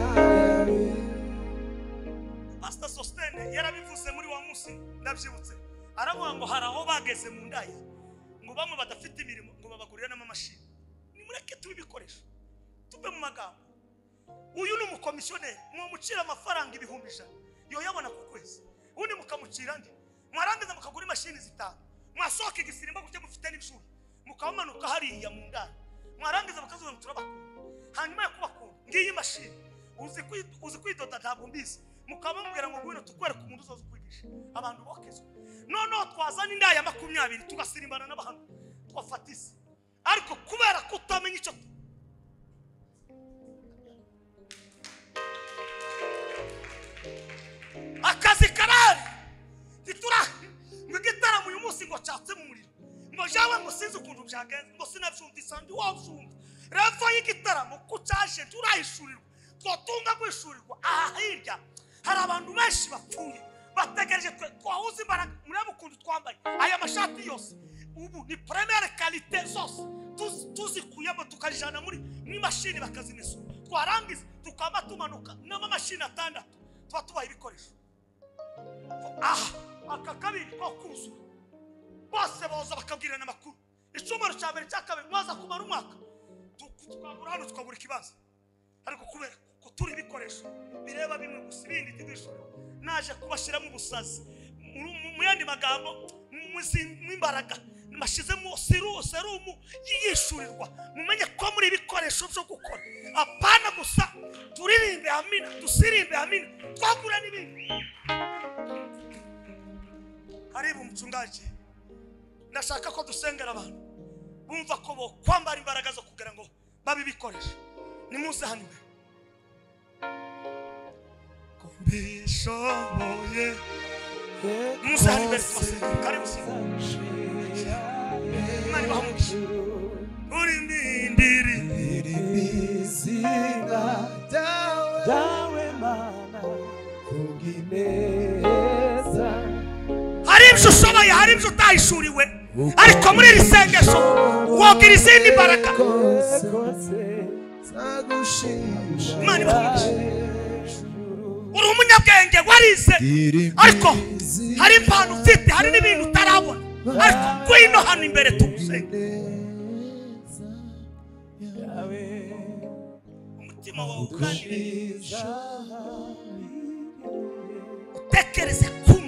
Pastor Sostene yarabivuze muri wa munsi ndabyibutse aravuga ngo hari aho bageze mu ndaya ngo bamwe badafite imirimo ngo babagurira n'amamashini nimureke tubibikoresha tuve mu magambo uyu ni umukomisiyoneri mucira amafaranga 1,100 yo yabona ku kwezi undi mukamucira ndi mwarangiza mukagura imashini 5 mwasohoka igisirimba gutya mufite n'ibishuri mukamanuka hariya mu ndaya mwarangiza bakazuba turabakunda hanyuma yo kubakunda ngiyi mashini uzi kwidoda ntabwo mbizi mukabambwira ngo ngwino tukwereka umuntu uzoza kwigisha abantu bokezwe noneho twazana indaya 20 tugasirimbana n'abantu twafatise ariko kubera kutamenya icyo akazi karari titura ngitara mu munsi ngo cyatse mu muriro ngo jawe ngo sinzi ukuntu byagenze ngo sinavyumvisa ndi wavumva revo y'igitaramo kucaje turayishurirwa twotunga kwishurirwa aha hirya hari abantu benshi bapfuye bategereje twahuze imbaraga murebe ukuntu twambaye aya mashati yose ubu ni première qualité zose tuzikuyemo tukajana muri mashini bakazimesa twarangiza tukaba tumanuka n'amamashini 6 twa tubaye ibikoresho aka kabiri ko kuzura bose boza bakabwirana amakuru icumaro cya mbere cyakabiri mwaza kumara umwaka tukagura hano tukagura ikibazo ariko kubera ko turi ibikoresho bireba bimwe gusa ibindi ntibishobora naje kubashiramo ubusazi mu yandi magambo mwimbaraga mashizemo serumu yishurirwa mumenye ko muri ibikoresho byo gukora apana gusa turirimbe amina dusirimbe amina twagura n'ibindi haribu umchungaji ndashaka ko dusengera abantu bumva ko bo kwambara imbaraga zo kugira ngo babibikoresha nimuze hano kumbishoboye muze hano bese karibu Imani bahamugisha uri ndiri izina dawe mana hari ibyo ushoboye hari ibyo utahishuriwe ariko muri iri sengesho wogira izindi mbaraga Imana ibahe uri umunyabwenge warize ariko hari impano ufite hari n'ibintu utarabona ariko ngwino hano imbere tugusenge umutima wawe ukanire utekereze kuma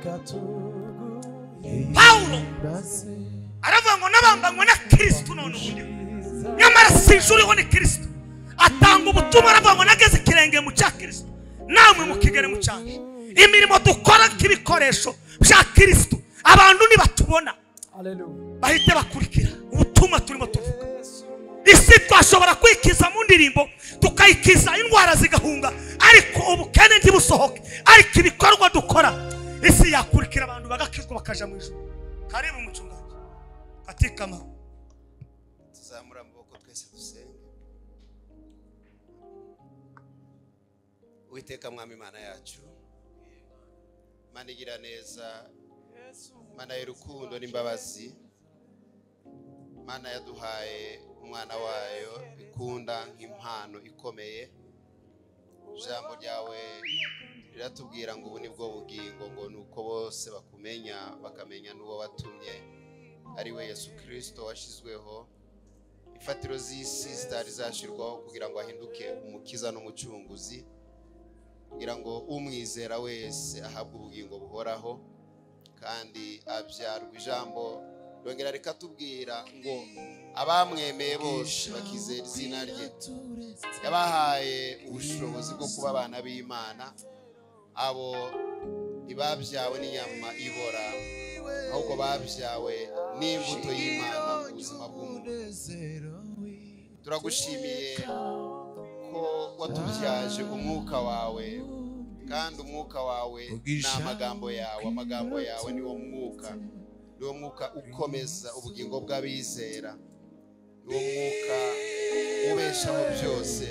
Paulo aravuga ngo nabambanywe na Kristo none ubundi nyamara sinjuriho ni Kristo atanga ubutumwa aravuga ngo nageze ikirenge mu cya Kristo namwe mukigere mu cyanjye imirimo dukora k'ibikoresho bya Kristo abantu nibatubona bahite bakurikira ubutumwa turimo tuvuga isi twashobora kwikiza mu ndirimbo tukayikiza indwara zigahunga ariko ubukene ntibusohoke ariko ibikorwa dukora isi yakurikira abantu bagakizwa bakaja mu ijuru karibu mucungaji katikama tuzamura amaboko twese dusenge Uwiteka mwami Imana yacu Imana igira neza Imana y'urukundo n'imbabazi Imana yaduhaye umwana wayo ikunda nk'impano ikomeye ijambo ryawe riratubwira ngo ubu nibwo bugingo ngo nuko bose bakumenya bakamenya n'uwo watumye ari we Yesu Kristo washizweho ifatiro z'isi zitari zashirwaho kugira ngo ahinduke umukiza n'umucunguzi kugira ngo umwizera wese ahabwe ubugingo buhoraho kandi abyarwa ijambo rongera rikatubwira ngo abamwemeye bose bakizera izina rye yabahaye ubushobozi bwo kuba abana b'Imana abo ntibabyawe n'inyama ibora ahubwo babyawe n'imbuto y'Imana mu buzima bw'umuntu turagushimiye ko watubyaje umwuka wawe kandi umwuka wawe ni amagambo yawe niwo mwuka ukomeza ubugingo bw'abizera niwo mwuka ubeshaho byose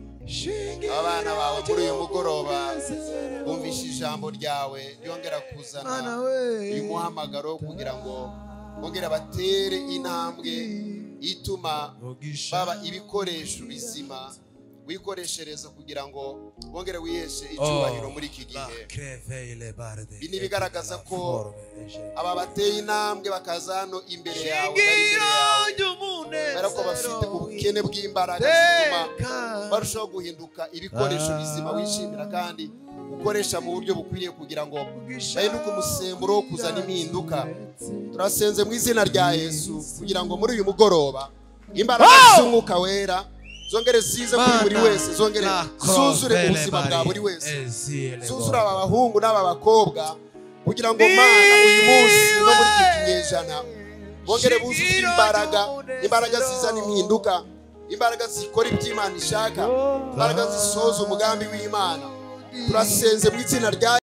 abana bawe muri uyu mugoroba bumvishe ijambo ryawe ryongera kuzana uyu muhamagaro kugira ngo bongere batere intambwe ituma baba ibikoresho bizima wikoreshereza kugira ngo bongere wiheshe icyubahiro muri iki gihe bini bigaragaza ko aba bateye intambwe bakaza hano imbere yawe barako bafite ubukene bw'imbaraga zituma barushaho guhinduka ibikoresho bizima wishimira kandi ukoresha mu buryo bukwiriye kugira ngo bahinduke umusemburo wo kuzana impinduka turasenze mu izina rya Yesu kugira ngo muri uyu mugoroba imbaraga z'umwuka wera zongere zize kuri buri wese zongere zuzure ubuzima bwa buri wese zuzure aba bahungu n'aba bakobwa kugira ngo Mana uyu munsi no muri iki kinyejana bongere buzuze imbaraga zizana impinduka imbaraga zikora iby'Imana ishaka imbaraga zisoza umugambi w'Imana turasenze mu izina rya